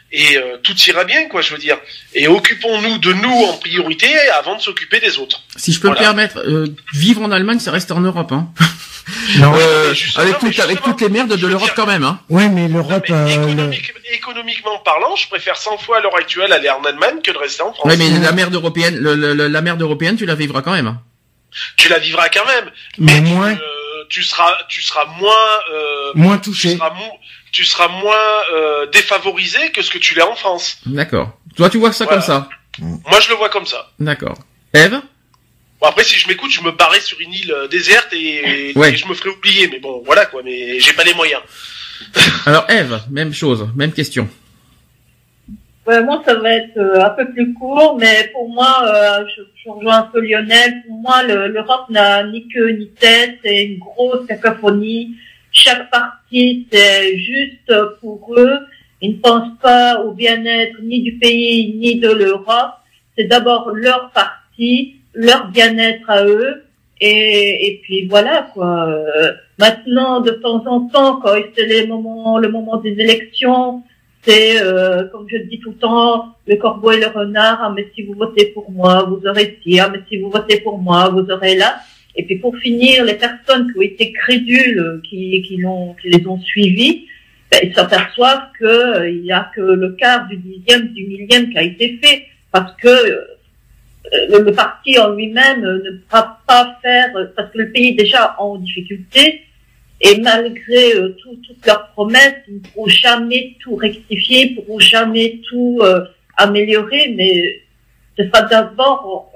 et tout ira bien, quoi, je veux dire. Et occupons-nous de nous en priorité avant de s'occuper des autres. Si je peux me permettre, vivre en Allemagne, ça reste en Europe, hein. Non, avec toutes les merdes de l'Europe quand même, hein. Ouais, mais l'Europe, économiquement parlant, je préfère 100 fois à l'heure actuelle aller en Allemagne que de rester en France. Ouais, mais la merde européenne, la merde européenne, tu la vivras quand même, hein. Tu la vivras quand même, mais moins. Tu seras moins touché. Tu seras moins défavorisé que ce que tu l'es en France. D'accord. Toi, tu vois ça comme ça. Moi, je le vois comme ça. D'accord. Eve? Bon, après, si je m'écoute, je me barrais sur une île déserte et je me ferais oublier. Mais bon, voilà quoi. Mais j'ai pas les moyens. Alors, Eve, même chose, même question. Moi, ça va être un peu plus court, mais pour moi, je rejoins un peu Lionel. Pour moi, l'Europe n'a ni queue ni tête, c'est une grosse cacophonie. Chaque parti, c'est juste pour eux. Ils ne pensent pas au bien-être ni du pays ni de l'Europe. C'est d'abord leur parti, leur bien-être à eux. Et puis voilà quoi. Maintenant, de temps en temps, quand c'est le moment des élections, c'est comme je le dis tout le temps, le corbeau et le renard. Ah mais si vous votez pour moi, vous aurez ci. Ah mais si vous votez pour moi, vous aurez là. Et puis pour finir, les personnes qui ont été crédules, qui les ont suivis, ils s'aperçoivent que il y a que le quart du dixième, du millième qui a été fait, parce que le parti en lui-même ne pourra pas faire, parce que le pays est déjà en difficulté, et malgré toutes leurs promesses, ils ne pourront jamais tout rectifier, ils ne pourront jamais tout améliorer, mais ce sera d'abord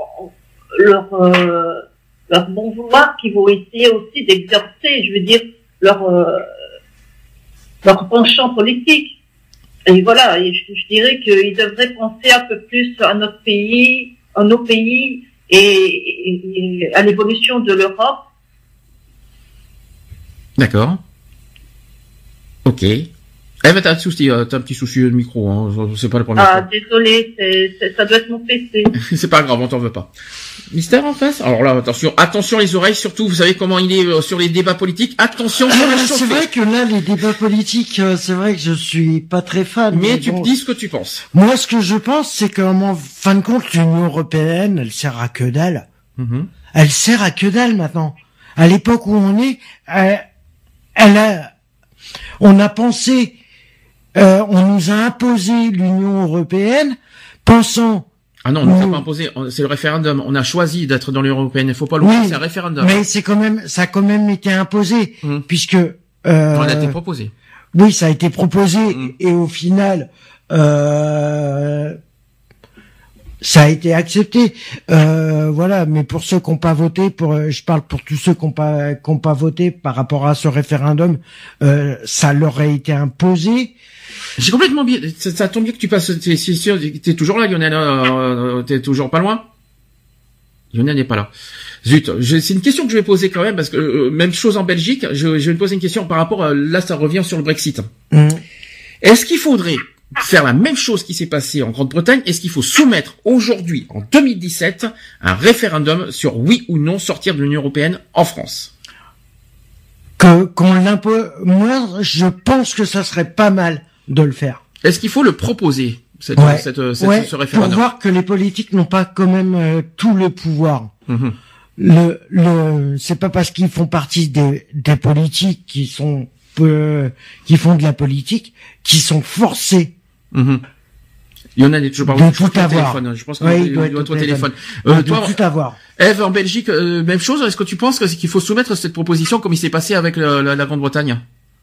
leur bon vouloir qui vont essayer aussi d'exercer, je veux dire, leur penchant politique. Et voilà, et je dirais qu'ils devraient penser un peu plus à notre pays, à nos pays et à l'évolution de l'Europe. D'accord. Ok. Eve, t'as un petit souci de micro, hein. C'est pas le premier. Ah, désolé, ça doit être mon PC. C'est pas grave, on t'en veut pas. Mystère en face. Alors là, attention les oreilles, surtout, vous savez comment il est sur les débats politiques. Attention, c'est vrai que là, les débats politiques, c'est vrai que je suis pas très fan. Mais tu me dis ce que tu penses. Moi, ce que je pense, c'est qu'en fin de compte, l'Union européenne, elle sert à que dalle. Mm-hmm. Elle sert à que dalle maintenant. À l'époque où on est, on a pensé, on nous a imposé l'Union européenne, pensant. Ah non, on nous a pas imposé, c'est le référendum. On a choisi d'être dans l'Union européenne. Il faut pas l'oublier, c'est un référendum. Mais ça a quand même été imposé, puisque. On a été proposé. Oui, ça a été proposé, et au final, ça a été accepté. Voilà, mais pour ceux qui n'ont pas voté, je parle pour tous ceux qui n'ont pas voté par rapport à ce référendum, ça leur a été imposé. J'ai complètement bien. Ça tombe bien que tu passes. T'es toujours là, Lionel. T'es toujours pas loin. Lionel n'est pas là. Zut. C'est une question que je vais poser quand même parce que même chose en Belgique. Je vais te poser une question par rapport. Là, ça revient sur le Brexit. Est-ce qu'il faudrait faire la même chose qui s'est passé en Grande-Bretagne? Est-ce qu'il faut soumettre aujourd'hui, en 2017, un référendum sur oui ou non sortir de l'Union européenne en France? Qu'on l'impose. Moi, je pense que ça serait pas mal de le faire. Est-ce qu'il faut le proposer, ce référendum? Pour voir que les politiques n'ont pas quand même tout le pouvoir. C'est pas parce qu'ils font partie des politiques qui font de la politique qui sont forcés. Lionel est toujours pas de tout avoir. Téléphone. Je pense qu'il doit être au téléphone. De tout avoir. Eve, en Belgique, même chose. Est-ce que tu penses qu'il faut soumettre cette proposition comme il s'est passé avec la Grande-Bretagne?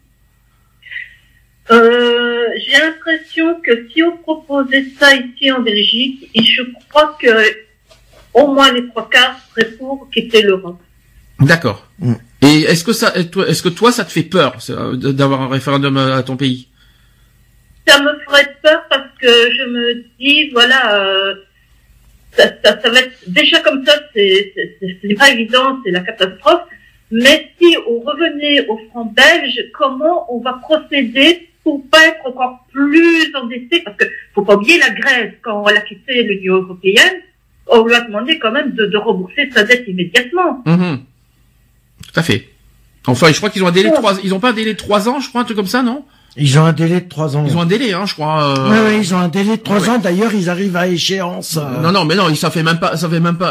J'ai l'impression que si on proposait ça ici en Belgique, et je crois que au moins les 3/4 seraient pour quitter l'Europe. D'accord. Et est-ce que toi, ça te fait peur d'avoir un référendum à ton pays? Ça me ferait peur parce que je me dis, voilà, ça va être déjà comme ça, c'est pas évident, c'est la catastrophe. Mais si on revenait au franc belge, comment on va procéder pour pas être encore plus endetté? Parce que faut pas oublier la Grèce, quand elle a quitté l'Union européenne, on lui a demandé quand même de rembourser sa dette immédiatement. Tout à fait. Enfin, je crois qu'ils ont un délai de 3 ils ont pas un délai de 3 ans, je crois, un truc comme ça, non? Ils ont un délai de 3 ans. Ils ont un délai, je crois. Oui, ils ont un délai de 3 ans. D'ailleurs, ils arrivent à échéance. Non, mais non, ça fait même pas,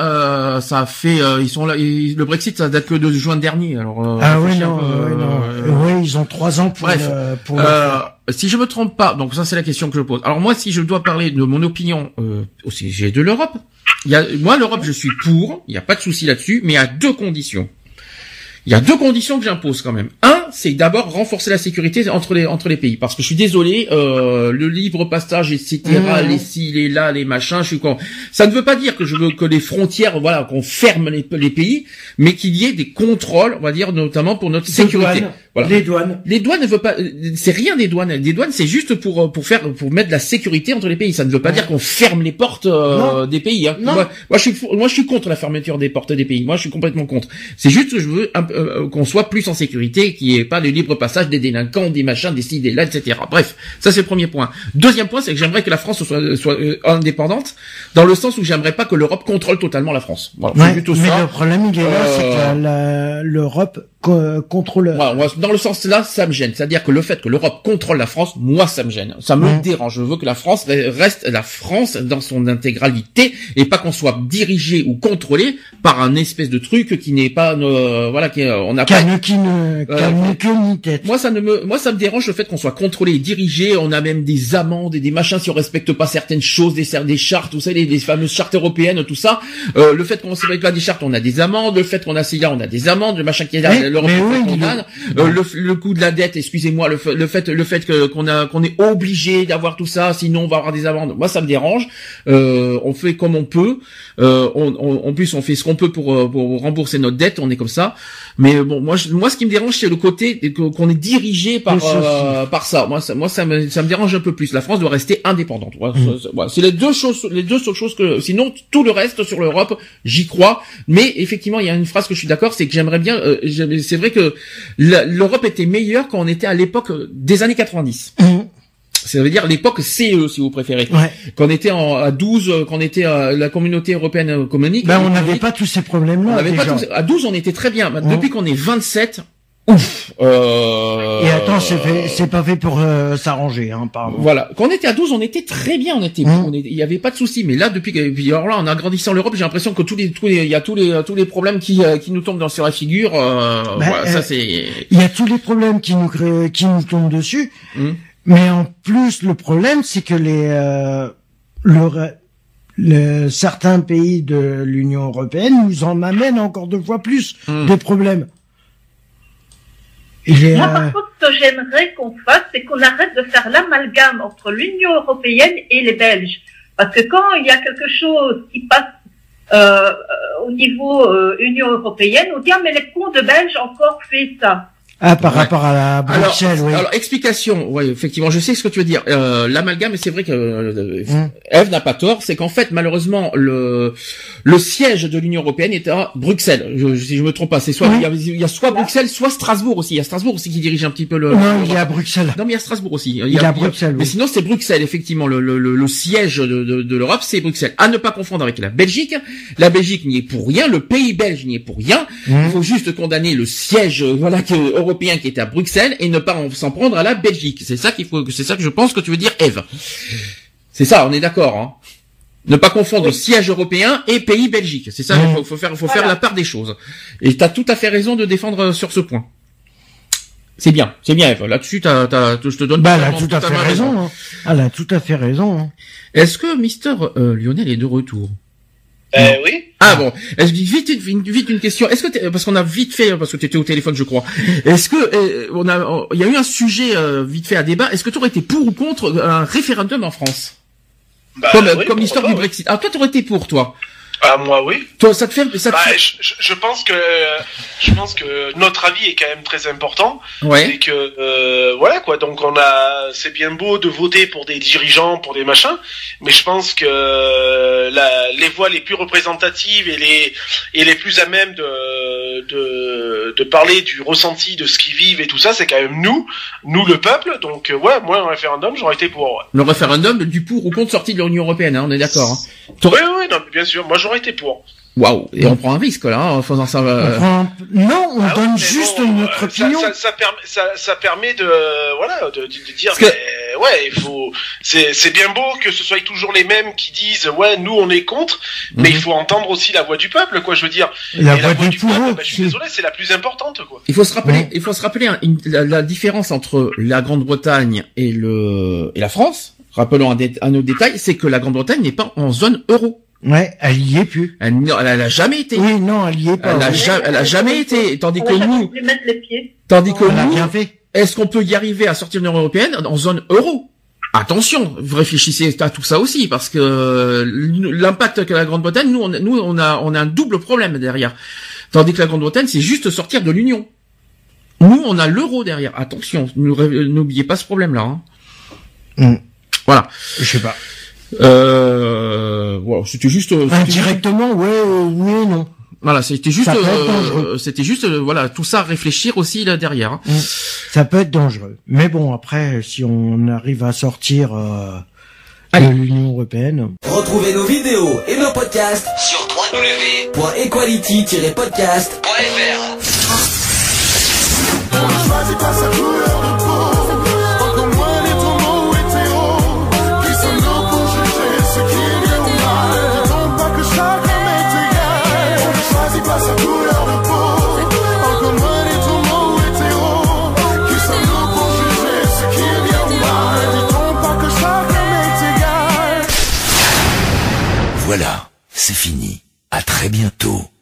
ils sont là, le Brexit, ça date que de juin dernier, alors. Oui, ils ont 3 ans pour. Si je me trompe pas, donc ça c'est la question que je pose. Alors moi, si je dois parler de mon opinion au sujet de l'Europe, moi l'Europe, je suis pour, il y a pas de souci là-dessus, mais à 2 conditions. Il y a 2 conditions que j'impose quand même. Un, c'est d'abord renforcer la sécurité entre les pays. Parce que je suis désolé, le libre passage, etc., les ci, les là, les machins, ça ne veut pas dire que je veux que les frontières, voilà, qu'on ferme les pays, mais qu'il y ait des contrôles, on va dire, notamment pour notre sécurité. Voilà. Les douanes. Les douanes ne veulent pas, c'est rien des douanes. Les douanes, c'est juste pour mettre de la sécurité entre les pays. Ça ne veut pas dire qu'on ferme les portes, des pays, hein. Non. Moi, je suis contre la fermeture des portes des pays. Moi, je suis complètement contre. C'est juste que je veux qu'on soit plus en sécurité, qu'il n'y ait pas de libre passage des délinquants, des machins, des ci, des là, etc. Bref, ça c'est le premier point. Deuxième point, c'est que j'aimerais que la France soit indépendante, dans le sens où j'aimerais pas que l'Europe contrôle totalement la France. Voilà, mais le problème, il est là, c'est que l'Europe contrôle. Voilà, dans le sens là, ça me gêne. C'est-à-dire que le fait que l'Europe contrôle la France, moi, ça me gêne. Ça me dérange. Je veux que la France reste la France dans son intégralité et pas qu'on soit dirigé ou contrôlé par un espèce de truc qui n'est pas, on n'a pas. Ni tête. Moi, ça me dérange le fait qu'on soit contrôlé et dirigé. On a même des amendes et des machins si on respecte pas certaines choses, des chartes, tout ça, les fameuses chartes européennes, tout ça. Le fait qu'on ne respecte pas des chartes, on a des amendes. Le fait qu'on a CIA, on a des amendes. Le machin qui est là, le coût de la dette, excusez-moi, le fait qu'on est obligé d'avoir tout ça, sinon on va avoir des amendes. Moi, ça me dérange. On fait comme on peut. En plus, on fait ce qu'on peut pour rembourser notre dette. On est comme ça. Mais bon, moi, ce qui me dérange, c'est le côté qu'on est dirigé par ça. Moi, ça me dérange un peu plus. La France doit rester indépendante. C'est les deux seules choses que, sinon, tout le reste sur l'Europe, j'y crois. Mais effectivement, il y a une phrase que je suis d'accord, c'est que j'aimerais bien, c'est vrai que l'Europe était meilleure quand on était à l'époque des années 90. Ça veut dire l'époque CE, si vous préférez. Ouais. Quand on était à 12, quand on était à la communauté européenne économique. On n'avait pas tous ces problèmes-là. À 12, on était très bien. Depuis qu'on est 27, ouf. Et attends, c'est pas fait pour s'arranger, hein, pardon. Voilà. Quand on était à 12, on était très bien. Il y avait pas de souci. Mais là, alors là, en agrandissant l'Europe, j'ai l'impression que il y a tous les problèmes qui nous tombent sur la figure. Ça c'est. Il y a tous les problèmes qui nous tombent dessus. Mais en plus, le problème, c'est que certains pays de l'Union européenne nous en amènent encore 2 fois plus de problèmes. Moi, par contre, ce que j'aimerais qu'on fasse, c'est qu'on arrête de faire l'amalgame entre l'Union européenne et les Belges. Parce que quand il y a quelque chose qui passe au niveau Union européenne, on dit « Ah, mais les cons de Belges encore fait ça ». Ah, par rapport à la Bruxelles, oui. Alors, explication, oui, effectivement, je sais ce que tu veux dire. L'amalgame, c'est vrai que Eve n'a pas tort, c'est qu'en fait, malheureusement, le siège de l'Union européenne est à Bruxelles. Si je me trompe pas, c'est soit il y a soit Bruxelles, soit Strasbourg aussi. Il y a Strasbourg aussi qui dirige un petit peu le. Non, il y a Bruxelles. Non, mais il y a Strasbourg aussi. Il y a Bruxelles. Mais sinon, c'est Bruxelles, effectivement, le siège de l'Europe, c'est Bruxelles. À ne pas confondre avec la Belgique. La Belgique n'y est pour rien, le pays belge n'y est pour rien. Il faut juste condamner le siège, européen qui était à Bruxelles et ne pas s'en prendre à la Belgique. C'est ça que je pense que tu veux dire, Eve. C'est ça, on est d'accord, hein. Ne pas confondre siège européen et pays Belgique. C'est ça, il faut faire la part des choses. Et t'as tout à fait raison de défendre sur ce point. C'est bien, Eve. Là-dessus, je te donne. Elle a tout à fait raison. Hein. Elle a tout à fait raison. Hein. Est-ce que Mister Lionel est de retour? Oui. Ah bon, vite une question. Est-ce que parce qu'on a vite fait, parce que tu étais au téléphone, je crois. Est-ce que il y a eu un sujet vite fait à débat. Est-ce que tu aurais été pour ou contre un référendum en France, comme l'histoire du Brexit? Ah, toi, tu aurais été pour, toi? Ah, moi, oui. Toi, ça te fait. Je pense que notre avis est quand même très important. Ouais. Et que voilà quoi. Donc c'est bien beau de voter pour des dirigeants, pour des machins, mais je pense que les voix les plus représentatives et les plus à même de parler du ressenti de ce qu'ils vivent et tout ça, c'est quand même nous le peuple. Donc moi un référendum, j'aurais été pour. Ouais. Le référendum du pour ou contre sortie de l'Union européenne, hein, on est d'accord. Hein. Oui, non, bien sûr. Moi, j'aurais été pour. Waouh, et on prend un risque là, en faisant ça. Non, on donne juste notre opinion. Ça permet de dire que... ouais, il faut. C'est bien beau que ce soit toujours les mêmes qui disent ouais, nous on est contre, mais il faut entendre aussi la voix du peuple, quoi. Je veux dire. La voix du peuple. Je suis désolé, c'est la plus importante, quoi. Il faut se rappeler la différence entre la Grande-Bretagne et la France. Rappelons un autre détail, c'est que la Grande-Bretagne n'est pas en zone euro. Ouais, elle y est plus. Elle a jamais été. Oui, non, elle y est pas. Elle a jamais été. Tandis que nous, mettre les pieds. Tandis que nous, bien fait. Est-ce qu'on peut y arriver à sortir de l'Union européenne en zone euro? Attention, vous réfléchissez à tout ça aussi, parce que l'impact que la Grande-Bretagne, nous on a un double problème derrière. Tandis que la Grande-Bretagne, c'est juste sortir de l'Union. Nous, on a l'euro derrière. Attention, n'oubliez pas ce problème-là. Hein. Voilà. Je sais pas. Voilà, c'était juste indirectement, oui et non. Voilà, c'était juste voilà, tout ça à réfléchir aussi là derrière. Hein. Ça peut être dangereux. Mais bon, après si on arrive à sortir de l'Union européenne. Retrouvez nos vidéos et nos podcasts sur www.equality-podcast.fr. Voilà, c'est fini. À très bientôt.